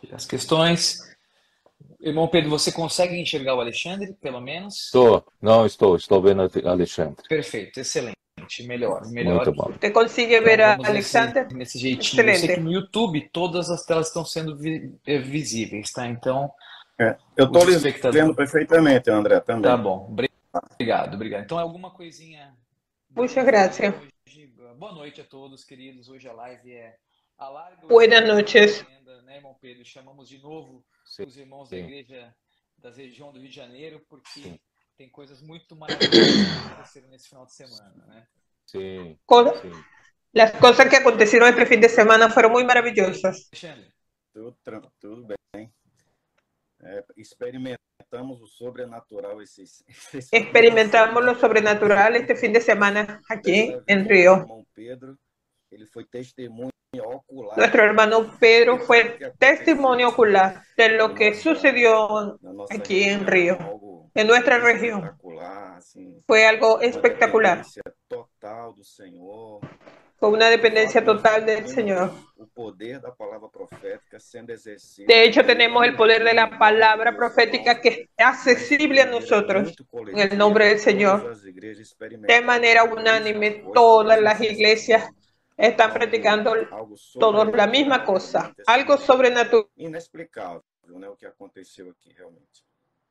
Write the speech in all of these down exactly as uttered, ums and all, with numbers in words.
as questões. Irmão Pedro, você consegue enxergar o Alexandre, pelo menos? Estou, não estou, estou vendo Alexandre. Perfeito, excelente. Melhor, melhor. Muito bom. ¿Te consigue Então ver a vamos nesse, Alexander? nesse jeitinho. Eu sei que Excelente. no YouTube todas as telas estão sendo vi- eh, visíveis, tá? Então, É, eu estou os lhe espectadores. vendo perfeitamente, André, também. Tá bom, obrigado, obrigado. Então, alguma coisinha. Muchas gracias. Hoje, boa noite a todos, queridos. Hoje a live é Alarga o Buenas Espírito noches. da Agenda, né, irmão Pedro? Chamamos de novo Sim, os irmãos da sim. igreja da região do Rio de Janeiro, porque Sim. tem coisas muito maravilhosas que aconteceram nesse final de semana, né? Sim, Co- sim. Las cosas que acontecieron este fin de semana fueron muy maravillosas. Alexandre, Tudo, tran- tudo bem. É, experimentamos o sobrenatural esses, esses Experimentamos lo sobrenatural este fin de semana aquí en Río. Irmão Pedro, ele foi testemunha ocular. Nuestro hermano Pedro fue testimonio ocular de lo que sucedió na nossa aquí en região, Río, algo en nuestra región. espetacular, assim, Fue algo uma espectacular. dependência total do Senhor. Fue una dependencia total del Temos Señor. O poder da palavra profética sendo exercido. De hecho, tenemos el poder de la palabra profética que es accesible a nosotros en el nombre del Señor. De manera unánime, todas las iglesias están practicando todos la misma cosa, algo sobrenatural. Inexplicável, né, o que aconteceu aqui, realmente.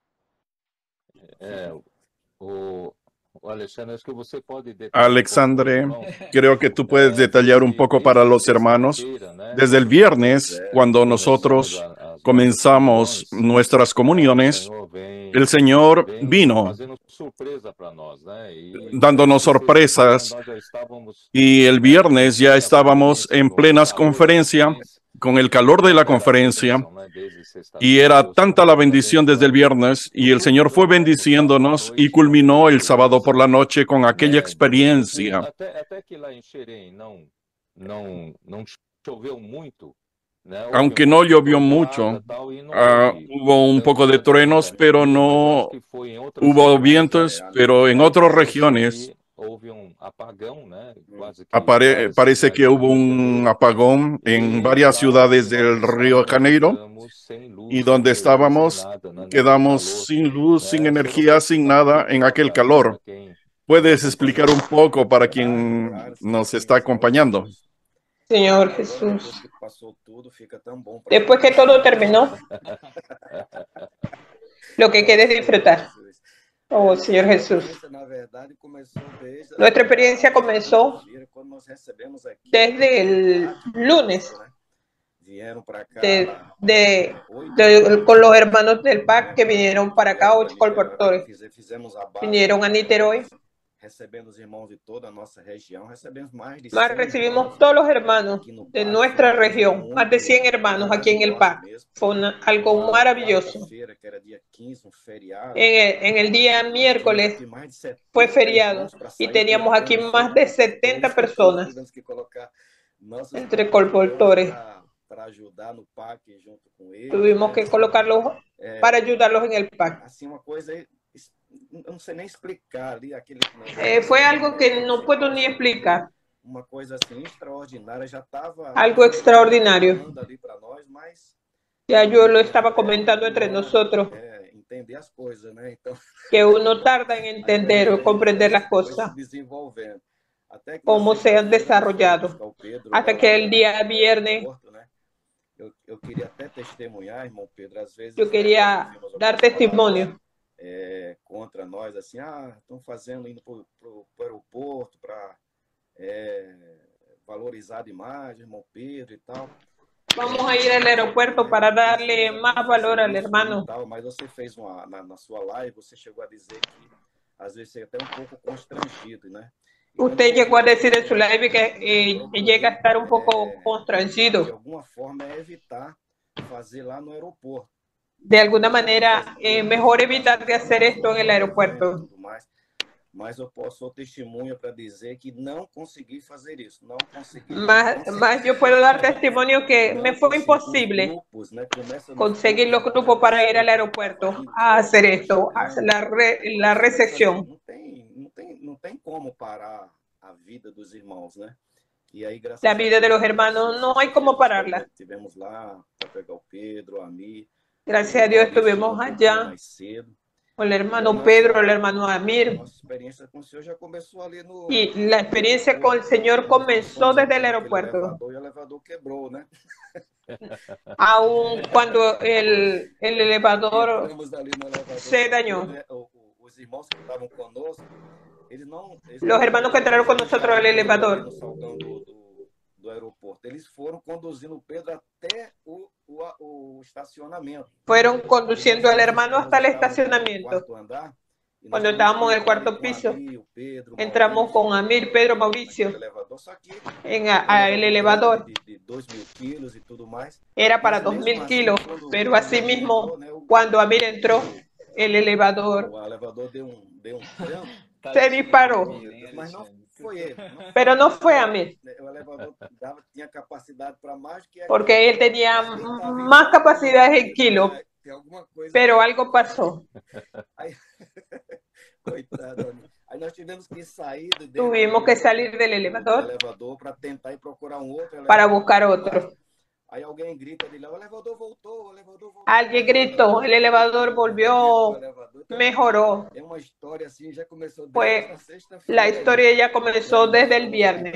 É, o, o Alexandre, acho que você pode detalhar Alexandre, um pouco, irmão. creo que tú puedes detallar un poco para los hermanos. Desde el viernes, cuando nosotros comenzamos nuestras comuniones, el Señor vino dándonos sorpresas y el viernes ya estábamos en plenas conferencia, con el calor de la conferencia, y era tanta la bendición desde el viernes, y el Señor fue bendiciéndonos y culminó el sábado por la noche con aquella experiencia. Até, até que lá em Xerém não, não, não choveu muito, né? Houve Aunque um no pouco de llovió trovoada, mucho, tal, e não ah, houve hubo un poco de tanta truenos, chuva, pero mas no acho que foi em outras hubo cidades, vientos, pero en otras regiones que houve um apagão, né? Quase que apare- várias parece cidades que do hubo Rio de un Janeiro. apagón en E varias lá ciudades nós del Río de estávamos, Janeiro, ficamos sem luz, y sem donde energia, sem estábamos nada, né? Naquele quedamos calor, sin luz, né? sin Você não energía, pode sin explicar um nada pouquinho en para aquel para calor. quem ¿Puedes nos explicar acompanha? un poco para Claro, quien claro, sim, nos sim, está Senhor acompañando? Jesus. Señor Agora, Jesús. depois que passou tudo, fica tão bom pra Después que todo terminó, lo que quede es disfrutar. Jesus. Oh, Señor Jesús. Essa, na verdade, começou desde Nuestra experiencia comenzó quando nós recebemos aqui desde el lunes né? Vieram para cá de, de, de- con los hermanos del P A C que vinieron para acá, ocho colportores. Fize- Fizemos a base, Vinieron a Niterói. recebendo os irmãos de toda a nossa região, recebemos mais de Más cem recibimos irmãos todos los hermanos aqui no de P A C. nuestra Foi uma coisa región, muito más de cien hermanos aquí en el P A C. maravilhosa mesmo. Fue una- algo Uma maravilloso. quarta-feira, que era dia quinze, um feriado, En el, en el día miércoles aqui mais de setenta fue feriado irmãos pra y sair teníamos aquí tentando más de ser setenta pastores. personas Tivemos que colocar nossos entre colportores colportores. pra- pra ajudar no P A C junto com eles. Tuvimos né? que colocarlos É, para ayudarlos en el P A C. assim, uma coisa, eu não sei nem explicar ali aquele. Eh, fue algo que no puedo ni explicar, Uma coisa assim extraordinária, já estava algo extraordinario. ali para nós, mas Ya yo lo estaba comentando entre nosotros, é, entender as coisas, né? Então, que uno tarda en entender o comprender las foi cosas, se desenvolvendo. Até que cómo na se han segunda-feira, desarrollado, buscar o Pedro hasta lá que el no día viernes aeroporto, né? Eu, eu queria até testemunhar, irmão Pedro, às vezes yo né, quería nós ouvimos dar algumas testimonio. palavras, é, contra nós, assim, ah, estão fazendo, indo para o aeroporto para é, valorizar a imagem, irmão Pedro e tal. Vamos a ir al aeropuerto para darle más valor al hermano. Tal, mas você fez uma, na, na sua live, você chegou a dizer que às vezes você é até um pouco constrangido, né? Usted llegó a decir en su live que eh, llega a estar un poco De constrangido. alguma forma é evitar fazer lá no aeroporto. De alguna manera, eh, mejor evitar de hacer esto en el aeropuerto. Tudo mais. Mas eu posso sou testemunha para dizer que não consegui fazer isso, não consegui. Más, más yo puedo dar testimonio que me fue imposible Grupos, né? Começa nos conseguir los grupos para ir al aeropuerto a hacer esto, a hacer la, re, la recepción. Não tem, não tem, não tem como parar a vida dos irmãos, né? La vida de los hermanos no hay como pararla. Tivemos lá para pegar o Pedro, a Amir. Gracias a Dios estuvimos allá con el hermano Pedro, el hermano Amir. Y la experiencia con el Señor comenzó desde el aeropuerto. Aún cuando el, el elevador se dañó. Los hermanos que entraron con nosotros al elevador do aeroporto, eles foram conduzindo Pedro até o, o, o estacionamento. Fueron conduciendo al hermano hasta el estacionamiento. Cuando estábamos en el cuarto piso, entramos con Amir, Pedro, Mauricio en a, a el elevador. Era para dos mil kilos, pero así mismo, cuando Amir entró, el elevador se disparó. Pero no fue a mí, porque él tenía más capacidad en kilo, pero algo pasó. Tuvimos que salir del elevador para buscar otro. Alguien gritó, el elevador volvió, mejoró. Pues la historia ya comenzó desde el viernes.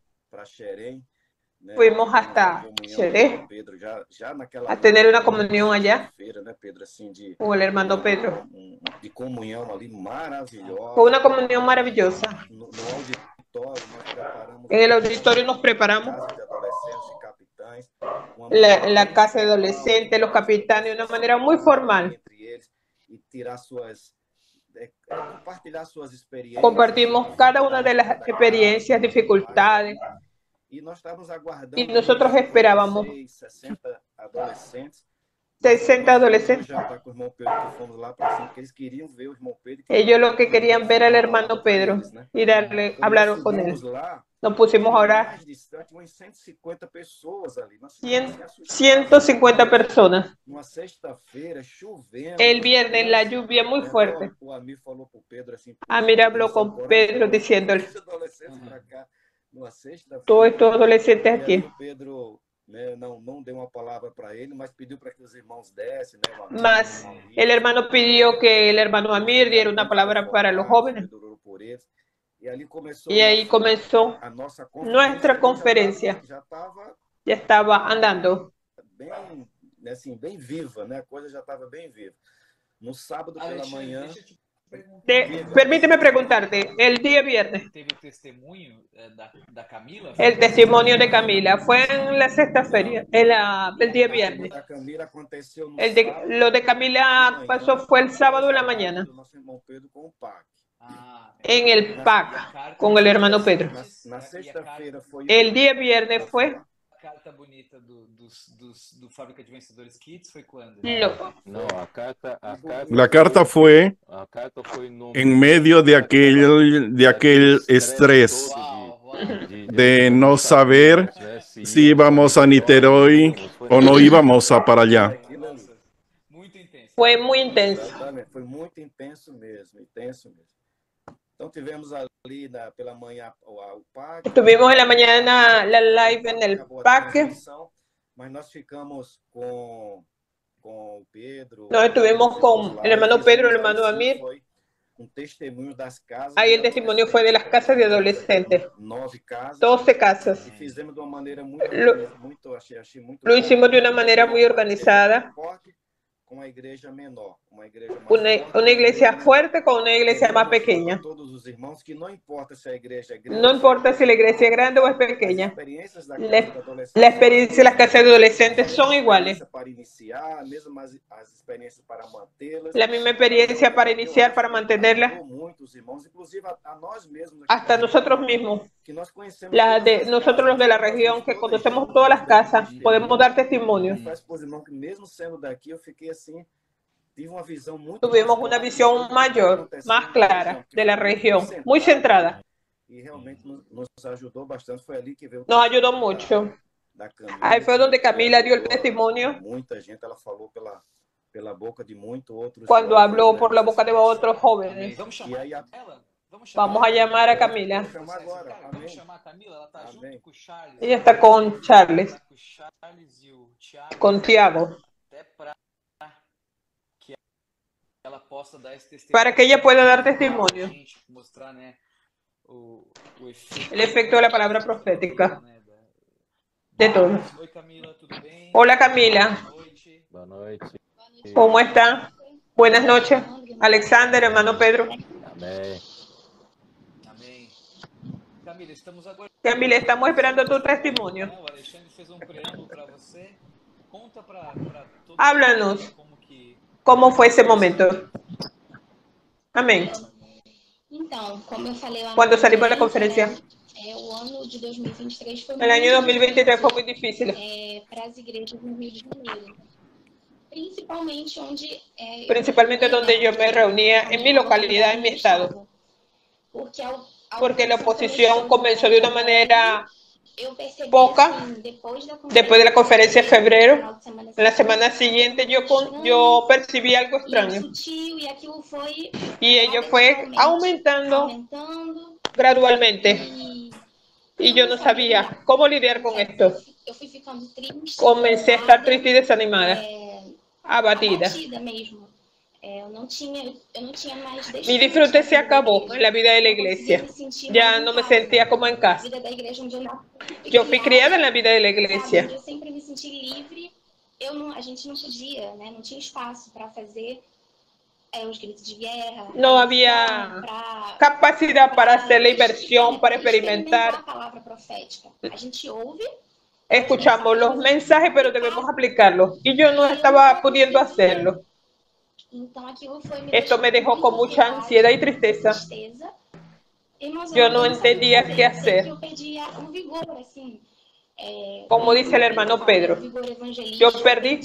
Fuimos hasta Xeré a tener una comunión allá con el hermano Pedro. Fue una comunión maravillosa. En el auditorio nos preparamos. La, la casa de adolescentes, los capitanes, de una manera muy formal. Compartimos cada una de las experiencias, dificultades. Y nosotros esperábamos sesenta adolescentes. Ellos lo que querían ver al hermano Pedro y darle, hablar con él. Nos pusimos a orar. ciento cincuenta personas. El viernes la lluvia muy fuerte. Amir habló con Pedro diciéndole: todos estos adolescentes aquí. Mas el hermano pidió que el hermano Amir diera una palabra para los jóvenes. Y ahí comenzó nuestra conferencia. Ya estaba andando. Te, permíteme preguntarte, el día viernes, el testimonio de Camila fue en la sexta feria, en la, el día viernes. El de, lo de Camila pasó fue el sábado en la mañana, en el P A C, con el hermano Pedro. El día viernes fue... Carta bonita do, dos, dos, do Fábrica de Vencedores Kids foi quando? No, no a carta, a carta la carta fue a carta fue no, en medio de aquel, de aquel estrés de no saber si íbamos a Niterói o no íbamos a para allá. Fue muy intenso. Fue muy intenso mesmo, intenso mesmo. Então tivemos ali na, pela manhã o, o P A C. Estuvimos en la mañana la live en el P A C. Mas nós ficamos com com Pedro. Nos estuvimos con el hermano Pedro, el hermano Amir. Un testemunho das casas. Ahí el testimonio fue de las casas de adolescentes. Nove casas. doce casas. Y fizemos de uma maneira muito, lo, muito, achei, achei muito lo hicimos de una manera muy organizada. Con una iglesia menor, una iglesia más una, fuerte, una iglesia fuerte con una iglesia más pequeña. Todos los hermanos que no importa si la iglesia es grande, no importa si la iglesia es grande o es pequeña. La, la experiencia de las casas de adolescentes son iguales. Para iniciar, mesmo as, as experiências para mantê-las. La misma experiencia para iniciar, para mantenerla. Muitos irmãos, inclusive a, a nós mesmos. Hasta nosotros mismos. Que nós conhecemos la de, nosotros los de la región que conocemos todas las casas, podemos dar testimonio. Mesmo sendo daqui, eu fiquei assim, tive uma visão muito. Tuvimos una visión mayor, más clara de la región, muy centrada. Y realmente nos ayudó bastante, fue allí que veio. Nos ayudó mucho. Ahí fue donde Camila dio el testimonio. Muita gente, ela falou pela pela boca de muitos outros. Cuando habló por la boca de otros jóvenes. E aí a, Vamos a llamar a Camila. Vou chamar agora. Cara, vamos Amém. chamar a Camila, ela tá Amém. junto com o Charles. Ella está con Charles, Tá com o Charles e o Thiago, con Tiago, até para que ela possa dar esse testemunho. para que ella pueda dar Pra testimonio. gente mostrar, né, o, o efeito, El efecto de la palabra profética. né, da- De todo. Oi, Camila, tudo bem? Hola Camila, Boa noite. Boa noite. ¿cómo está? Buenas noches. Alexander, hermano Pedro. Amém. Amém. Camila, estamos agora. Camila, estamos esperando tu testimonio. Né, o Alexandre fez um preâmbulo para você. Conta para todos Háblanos como que cómo fue ese momento. Amén. Então, como eu falei lá Cuando na salimos de la conferência, conferencia, né, é, o ano de dois mil e vinte e três foi el año dos mil veintitrés fue muy difícil, é, para as igrejas no Rio de Janeiro. Principalmente onde... É, principalmente eu, donde yo me reunía en mi localidad, en mi estado, Porque, a, a porque la oposición começou comenzó de una manera eu percebi, poca, assim, depois da después de la conferencia en febrero. final de semana En la semana siguiente yo, con- yo percibí algo e extraño sutil, e aquilo foi y ello fue aumentando aumentando gradualmente e y yo no sabía cómo lidiar con esto. eu fui ficando triste, Comencé a estar triste y desanimada, é, abatida. abatida mesmo. É, eu não tinha, eu não tinha mais Mi disfrute se acabó en la vida de la iglesia. Ya no me sentía como en A casa. vida da igreja onde eu fui Yo fui criada en la vida de la sabe, iglesia. onde eu sempre me senti livre. Eu não, a gente não podia, né? Não tinha espaço para fazer é, os gritos de guerra. No a había missão, pra- capacidad para hacer la inversión, para a experimentar. palavra profética. A gente ouve, Escuchamos los mensajes, pero debemos aplicarlos. Y yo no estaba pudiendo hacerlo. então aquilo foi me Esto me deixando dejó con mucha ansiedad y tristeza. tristeza. Irmãos, Yo eu no sabia entendía o que qué fazer. Eu sei hacer. que eu perdia o vigor, assim. É, Como dice el hermano Pedro, o vigor evangelístico, yo perdí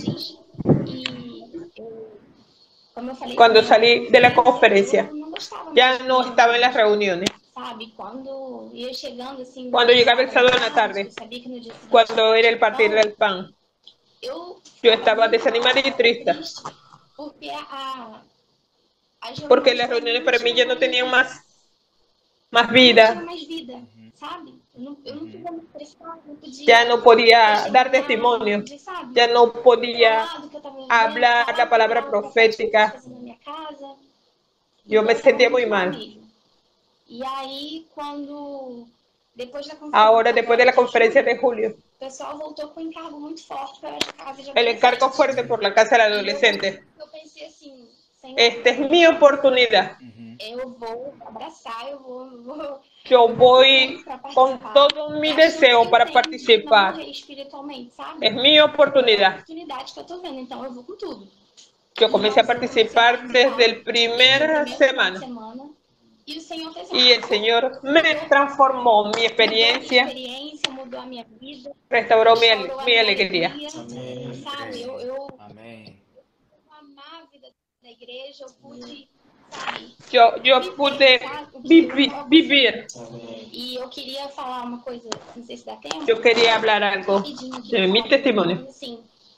e eu, como eu falei, cuando salí de la conferencia. eu não gostava Ya mais no de- estaba en las reuniones. Sabe, quando ia chegando assim, Cuando llegaba el sábado en la tarde, eu sabia que no dia seguinte Cuando era el partir del pan, eu yo estaba desanimada y triste, porque a, as porque las reuniones para mí ya no tenían más, más vida. não tinha mais vida, sabe? Eu não, eu não podia me expressar, não podia. Ya no podía Eu dar chegava, testimonio, sabe? ya no podía Falar do que eu tava vivendo, hablar falar la do palabra que eu tava profética. fazendo na minha casa. Yo me Então, sentía tava muy muito mal. mesmo. E aí, quando depois da conferência, Ahora, después de la conferencia de julio, o pessoal voltou com um encargo muito forte para as casas de el encargo adolescentes. fuerte por la casa del adolescente. Eu pensei assim, Senhor, Esta es mi oportunidad. eu vou abraçar, eu vou, eu vou Yo voy pra con participar. todo mi Eu deseo não para tenho de participar. não morrer espiritualmente, sabe? Es mi É a oportunidad. oportunidade que eu tô vendo, então eu vou com tudo. Yo comencé a participar desde el primer semana. E o Senhor fez Y el Señor me transformó mi experiencia, experiência, mudou a minha vida, restauró mi, ale- restaurou a mi minha alegría. alegria, sabe? Eu, eu Amém. amar a vida da igreja, eu pude, sabe? Yo, yo pude vivi- vivir. E eu queria falar uma coisa, não sei se dá tempo. Yo quería hablar algo rapidinho aqui, de mi falar testimonio. coisa, assim.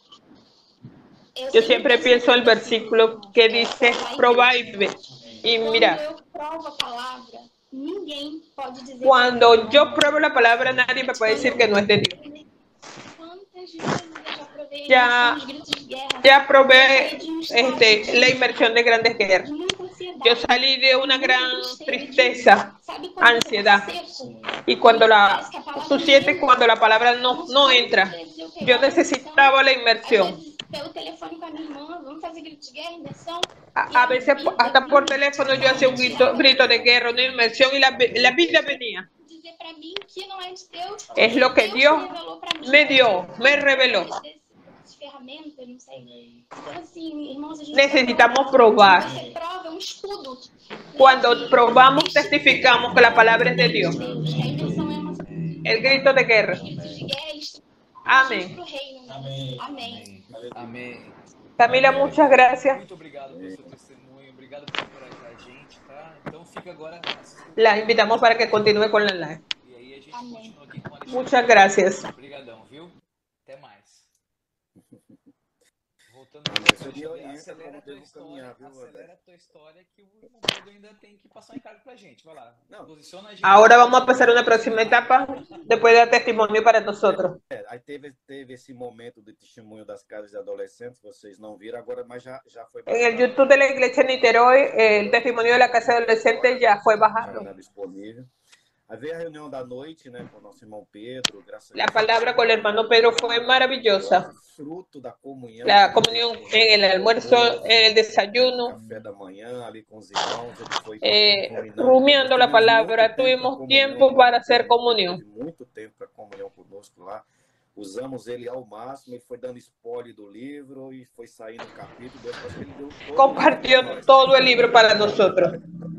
Yo siempre pienso el versículo que dice, probad y ve. Y Quando mira, eu provo a palavra, ninguém pode dizer cuando yo pruebo la palabra, nadie me puede decir que no es de Dios. quantas vezes eu já provei Já- os gritos de guerra, Ya probé este, la inmersión de grandes guerras. de muita ansiedade. Yo salí de una gran tristeza, Sabe quando ansiedad. você tá seco? Y cuando la, tú sientes cuando la palabra no, no entra. Yo necesitaba la Às inmersión. vezes, pelo telefone com a minha irmã, vamos fazer grito de guerra, inversão. A, a veces hasta por teléfono yo hacía un grito, grito de guerra, una inmersión y la, la Biblia venía. Dizer pra mim que não é de Deus. Es lo que Deus Dios revelou pra mí. me dio, me reveló. Essas ferramentas, não sei. Então, assim, irmãos, a gente Necesitamos probar. Você prova, é um escudo. Cuando probamos, testificamos que la palabra es de Dios. Deus, que a inversão é uma El grito de guerra. grito de guerra, eles Amém. pro reino. Amém. Amém. Amém. Camila, muchas gracias. Muito obrigado pelo seu testemunho. Obrigado por encorajar a gente, tá? Então fica agora assistindo. La invitamos para que continúe con la live. E aí a gente Amém. continua aqui com a Alexandre. Muchas gracias. Obrigadão, viu? Até mais. Voltando A um nossa pouco, Alexandre, orienta acelera como a tua devo história, caminhar, viu, André? acelera a tua história que o irmão Pedro ainda tem que passar um encargo pra gente. Vai lá, Não. posiciona a gente. Ahora vamos a pasar a una próxima etapa después de dar testimonio para nosotros. É, aí teve, teve esse momento de testemunho das casas de adolescentes, vocês não viram agora, mas já, já foi En el bajado. YouTube de la iglesia de Niterói, eh, el testimonio de la casa de adolescentes ya fue Já bajado. está disponível. Aí veio a reunião da noite, né, com o nosso irmão Pedro, graças a La Deus. palabra con el hermano Pedro fue maravillosa. Fruto da comunhão. La comunión en el almuerzo, en el desayuno, Café da manhã, ali com os irmãos, ele foi eh, combinando. rumiando la Nós tivemos palabra, muito tempo pra tuvimos comunhão, tiempo né? para hacer Pedro comunión. Teve muito tempo para comunhão conosco lá. Usamos ele ao máximo, ele foi dando spoiler do livro e foi saindo um capítulo, depois que ele deu todo Compartió o livro pra nós. todo el libro para nosotros.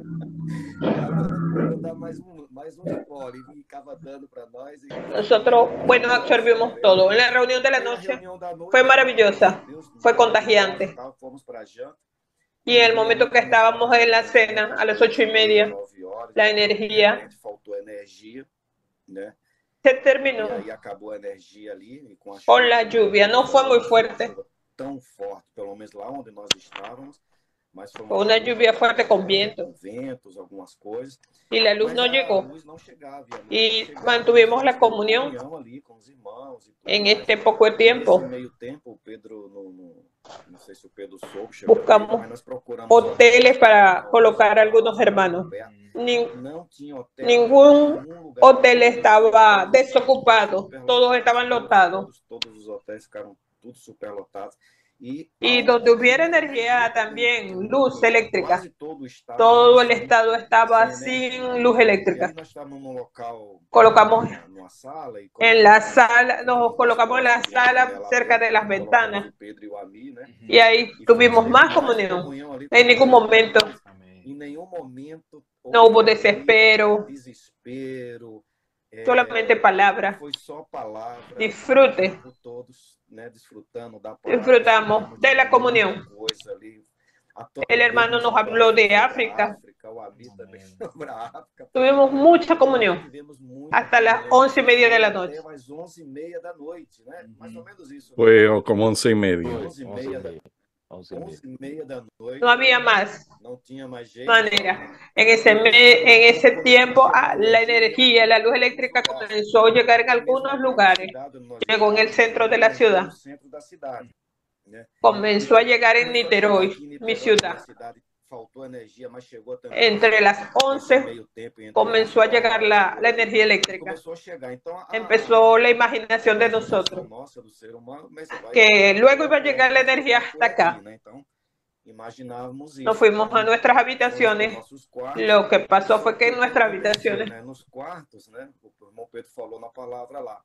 Vou dar mais um, mais um spoiler, e ficava dando para nós. E... Nosotros, bueno, absorbimos todo. En la reunión de la noche fue maravillosa, fue contagiante. Fomos para janta. Y en el momento que estábamos en la cena, a las ocho y media, la energía Faltou energia, né? se terminó E aí acabou a energia ali e com a con la lluvia. No fue muy fuerte, tão forte, pelo menos lá onde nós estávamos, mas foi fue una lluvia fuerte con viento. com ventos, algumas coisas. Y la luz Mas no a llegó. luz não chegava, e a luz Y não chegava. mantuvimos la comunión ali com os irmãos e tudo en mais. este poco tiempo. Nesse meio tempo, o Pedro, no, no, não sei se o Pedro soube, chegou Buscamos aqui, mas nós procuramos hoteles para colocar algunos hermanos. Ni- não tinha hotel, ningún nenhum lugar. hotel estaba desocupado, todos estaban lotados. Todos, todos os hotéis ficaram tudo superlotados. E, Y donde hubiera energía también, luz eléctrica. quase todo o estado, Todo el estado estaba sin luz E eléctrica. aí nós estávamos num local, Colocamos numa sala, e En la sala, nos colocamos en la sala cerca de las ventanas. o Pedro e o Ami, né? Y ahí tuvimos más comunión. En ningún momento Em nenhum momento no hubo desespero, desespero, é, solamente palabra. foi só palavra. Disfrute. Todos, né, desfrutando da palavra, Disfrutamos de la comunión. coisa ali. A El hermano nos habló de África. O Ami também sobre a África. Tuvimos mucha comunión Tivemos muita hasta las comunhão. once y media de la noche. Até às onze e meia da noite, né? Mais ou menos isso. Fue como once y media. onze e meia da onze e meia. onze e meia da noite. No había más Não tinha mais jeito. manera. En ese, me- en ese tiempo, ah, la energía, la luz eléctrica comenzó a llegar en algunos lugares. Llegó en el centro de la ciudad. No centro da cidade, né? Comenzó a llegar en Niterói, Aqui em mi Niterói, ciudad. na cidade, faltou energia, mas chegou também. Entre las Esse once meio tempo entre comenzó a llegar la, la energía eléctrica. Começou a chegar. Então, a- Empezó la imaginación de nosotros, nossa, do ser humano, mas vai- que luego iba a llegar la energía hasta acá. né? Então, imaginávamos isso. Nos fuimos a nuestras habitaciones. Nossos quartos. Lo que pasó fue que en nuestras habitaciones, Né? Nos quartos, né? O irmão Pedro falou na palavra lá.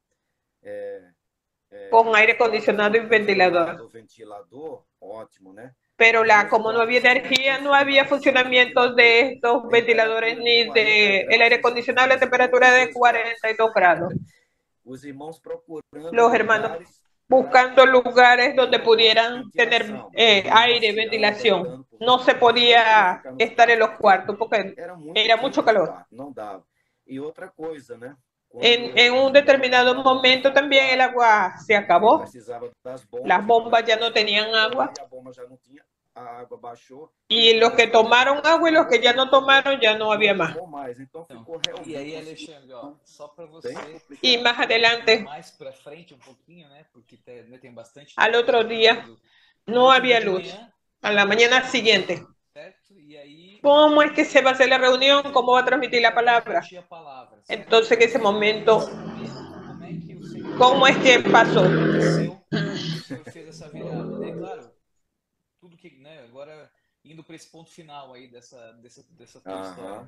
É, é, con aire acondicionado y ventilador. O ventilador, ótimo, né? Pero la, como no había energía, no había funcionamiento de estos ventiladores ni de el aire acondicionado a la temperatura de cuarenta y dos grados. Os irmãos procurando Los hermanos lugares buscando lugares donde pudieran tener eh, aire, ventilación. No se podía estar en los cuartos porque era muito era mucho calor. Não dava. E outra coisa, né? En, en un determinado momento también el agua se acabó. Precisava das bombas, Las bombas ya no tenían agua. E a bomba já não tinha, a água baixou. Y los que tomaron agua y los que ya no tomaram, ya no había más. Não mais, então ficou realmente. E aí, Alexandre, ó, só para você, bem complicado. Y más adelante, mais para frente um pouquinho, né? Porque tem, né, tem bastante. al otro día, no había luz. A la mañana siguiente, Certo? E aí, ¿cómo es que se va a hacer la reunión? ¿Cómo va a transmitir la palabra? a palavra. certo? Entonces, en ese momento, Como é que o Senhor ¿cómo es que pasó? aconteceu? O Senhor fez essa virada, né? Claro, tudo que, né? Agora indo para esse ponto final aí dessa dessa dessa tua Aham. história.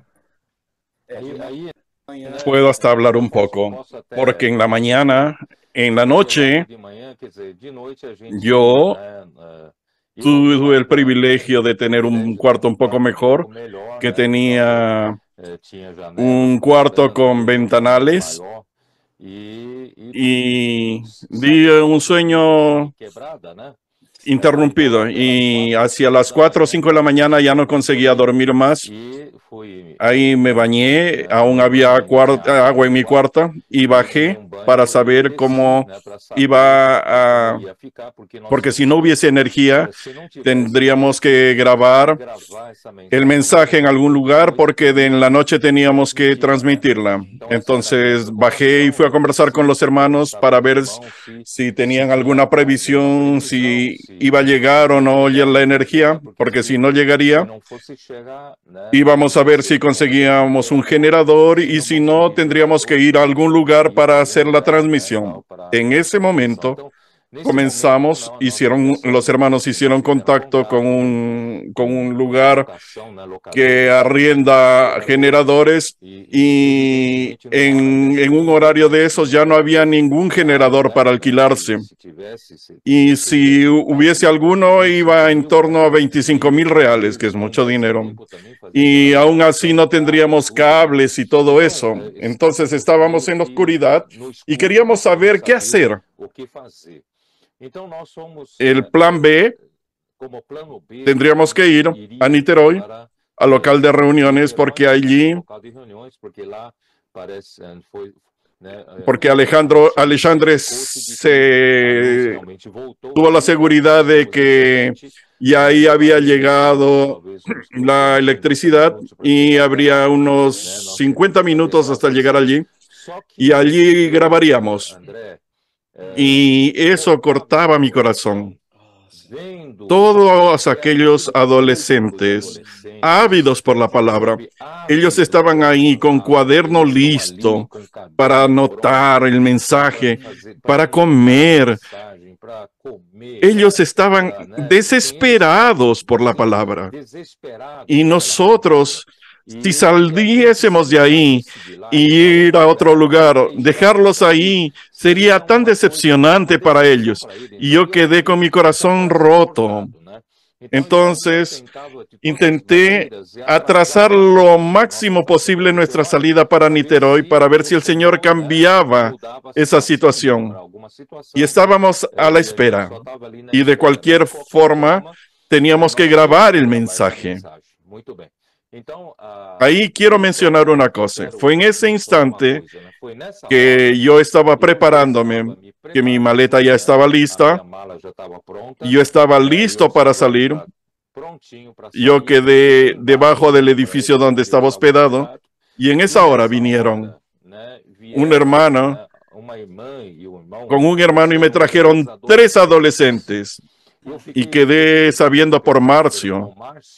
É, Aí, de aí, manhã, né, Puedo hasta hablar un poco, posso até- porque en la mañana, en la noche, de manhã, quer dizer, de noite a gente, yo né, eh, eu- tuve el privilegio de tener un cuarto un poco mejor, melhor, que né, tenía eh, tinha janela, un cuarto con ventanales maior, e, y di un sueño quebrada, né? interrumpido y hacia las cuatro o cinco de la mañana ya no conseguía dormir más. Ahí me bañé, aún había agua en mi cuarto y bajé para saber cómo iba a... Porque si no hubiese energía, tendríamos que grabar el mensaje en algún lugar porque de en la noche teníamos que transmitirla. Entonces bajé y fui a conversar con los hermanos para ver si tenían alguna previsión, si iba a llegar o no la energía, porque si no llegaría, íbamos a ver si conseguíamos un generador y si no, tendríamos que ir a algún lugar para hacer la transmisión. En ese momento, comenzamos, hicieron, los hermanos hicieron contacto con un, con un lugar que arrienda generadores y en, en un horario de esos ya no había ningún generador para alquilarse. Y si hubiese alguno, iba en torno a veinticinco mil reales, que es mucho dinero. Y aún así no tendríamos cables y todo eso. Entonces estábamos en la oscuridad y queríamos saber qué hacer. El plan B, tendríamos que ir a Niterói, al local de reuniones, porque allí, porque Alejandro, Alexandre se tuvo la seguridad de que ya ahí había llegado la electricidad y habría unos cincuenta minutos hasta llegar allí y allí grabaríamos. Y eso cortaba mi corazón. Todos aquellos adolescentes ávidos por la palabra, ellos estaban ahí con cuaderno listo para anotar el mensaje, para comer. Ellos estaban desesperados por la palabra. Y nosotros, si saliésemos de ahí y ir a otro lugar, dejarlos ahí, sería tan decepcionante para ellos. Y yo quedé con mi corazón roto. Entonces, intenté atrasar lo máximo posible nuestra salida para Niterói para ver si el Señor cambiaba esa situación. Y estábamos a la espera. Y de cualquier forma, teníamos que grabar el mensaje. Ahí quiero mencionar una cosa. Fue en ese instante que yo estaba preparándome, que mi maleta ya estaba lista. Yo estaba listo para salir. Yo quedé debajo del edificio donde estaba hospedado. Y en esa hora vinieron un hermano con un hermano y me trajeron tres adolescentes. Y quedé sabiendo por Márcio.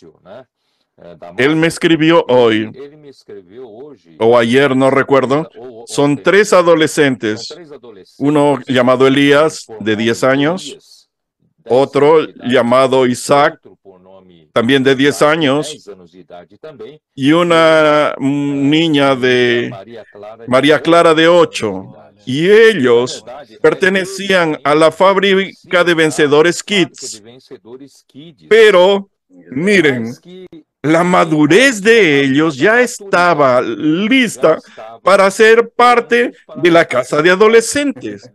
Él me escribió hoy, o ayer, no recuerdo. Son tres adolescentes. Uno llamado Elías, de diez años. Otro llamado Isaac, también de diez años. Y una niña de María Clara, de ocho. Y ellos pertenecían a la fábrica de Vencedores Kids. Pero, miren, la madurez de ellos ya estaba lista para ser parte de la casa de adolescentes.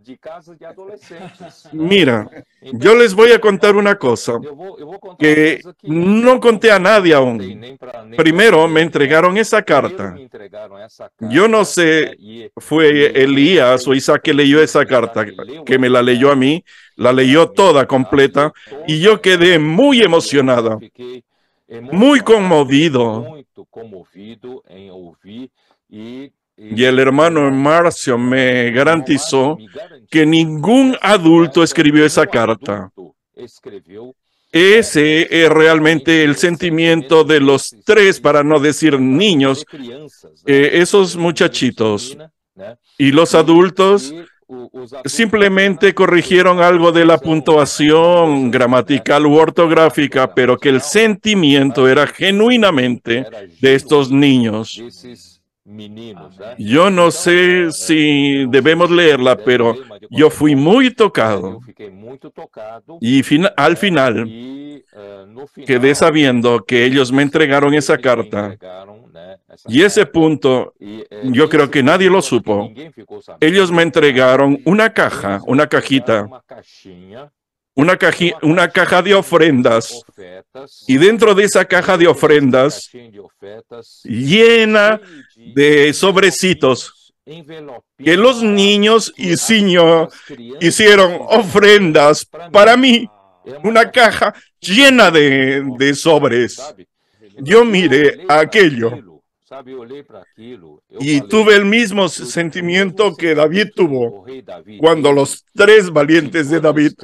Mira, yo les voy a contar una cosa que no conté a nadie aún. Primero me entregaron esa carta. Yo no sé, fue Elías o Isaac que leyó esa carta, que me la leyó a mí, la leyó toda completa y yo quedé muy emocionada. Muy conmovido. Y el hermano Márcio me garantizó que ningún adulto escribió esa carta. Ese es realmente el sentimiento de los tres, para no decir niños, eh, esos muchachitos. Y los adultos simplemente corrigieron algo de la puntuación gramatical u ortográfica, pero que el sentimiento era genuinamente de estos niños. Yo no sé si debemos leerla, pero yo fui muy tocado. Y fin- al final quedé sabiendo que ellos me entregaron esa carta. Y ese punto, yo creo que nadie lo supo. Ellos me entregaron una caja, una cajita, una, caji, una caja de ofrendas. Y dentro de esa caja de ofrendas, llena de sobrecitos, que los niños hicieron, hicieron ofrendas para mí. Una caja llena de, de sobres. Yo miré aquello y tuve el mismo sentimiento que David tuvo cuando los tres valientes de David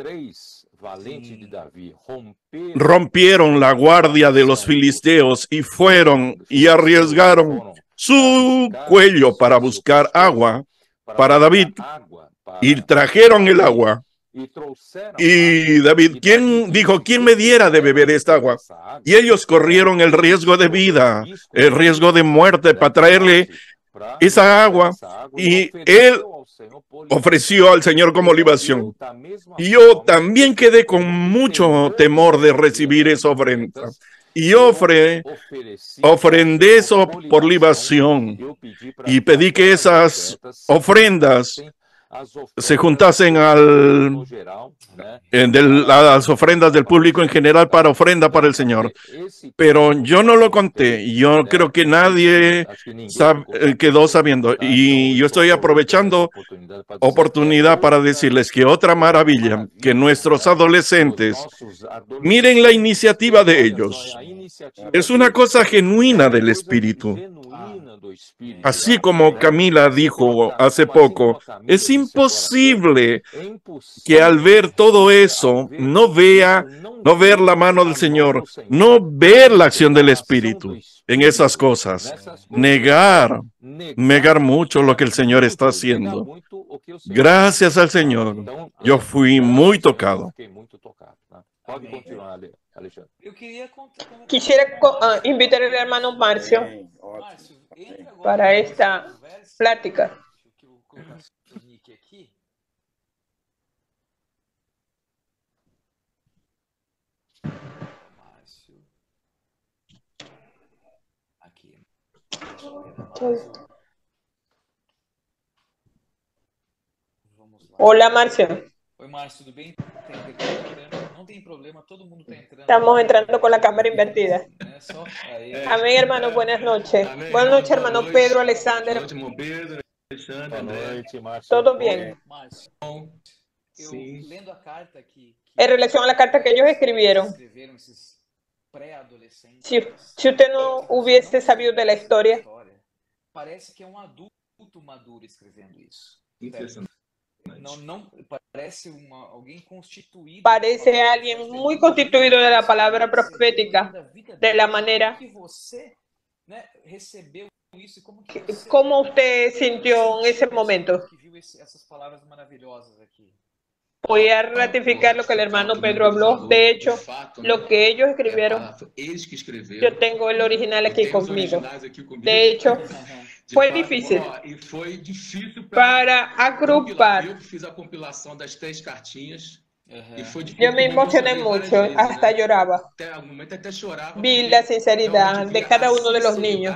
rompieron la guardia de los filisteos y fueron y arriesgaron su cuello para buscar agua para David y trajeron el agua. Y David, ¿quién dijo, quién me diera de beber esta agua? Y ellos corrieron el riesgo de vida, el riesgo de muerte para traerle esa agua. Y él ofreció al Señor como libación. Y yo también quedé con mucho temor de recibir esa ofrenda. Y ofre, ofrendé eso por libación. Y pedí que esas ofrendas se juntasen al, eh, de las ofrendas del público en general para ofrenda para el Señor. Pero yo no lo conté. Yo creo que nadie sab, eh, quedó sabiendo. Y yo estoy aprovechando oportunidad para decirles que otra maravilla, que nuestros adolescentes miren la iniciativa de ellos. Es una cosa genuina del Espíritu. Así como Camila dijo hace poco, es imposible que al ver todo eso no vea, no ver la mano del Señor, no ver la acción del Espíritu en esas cosas, negar, negar mucho lo que el Señor está haciendo. Gracias al Señor, yo fui muy tocado. Quisiera uh, invitar al hermano Marcio para esta plática. Hola, Marcio. Oi, Márcio, tudo bem? Não tem problema, todo mundo está entrando. Estamos entrando con la cámara invertida. Amén, hermano, buenas noches. Buenas noches, hermano Pedro, Alexander. Todo bien. En relación a la carta que ellos escribieron, si, si usted no hubiese sabido de la historia, parece que é um adulto maduro escrevendo isso. Não, não, parece uma, alguém constituído. Parece alguien muy constituido de la palabra profética, de la manera que você, né, recebeu isso, como que você, ¿cómo usted sintió en ese momento? Que viu esse, essas palavras maravilhosas aqui. Voy a ratificar lo que el hermano Pedro habló. De hecho, lo que ellos escribieron, yo tengo el original aquí conmigo. De hecho, fue difícil para agrupar. Yo me emocioné mucho, hasta lloraba. Vi la sinceridad de cada uno de los niños.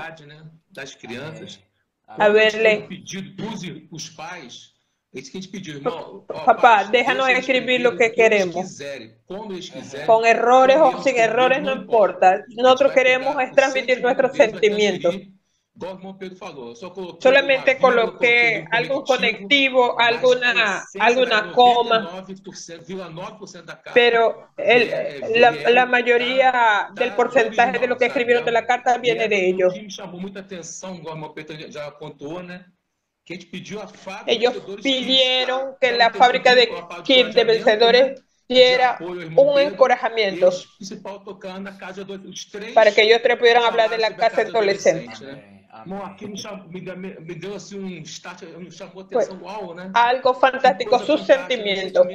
A verle. Papá, déjanos escribir lo que queremos. Con errores o sin errores, no importa. Nosotros queremos es transmitir nuestros sentimientos. Solamente coloqué algún conectivo, alguna, alguna coma, pero el, la, la mayoría del porcentaje de lo que escribieron de la carta viene de ellos. Ellos pidieron que la fábrica de kits de vencedores diera un encorajamiento para que ellos tres pudieran hablar de la casa adolescente. Pues, algo fantástico, sus sentimientos.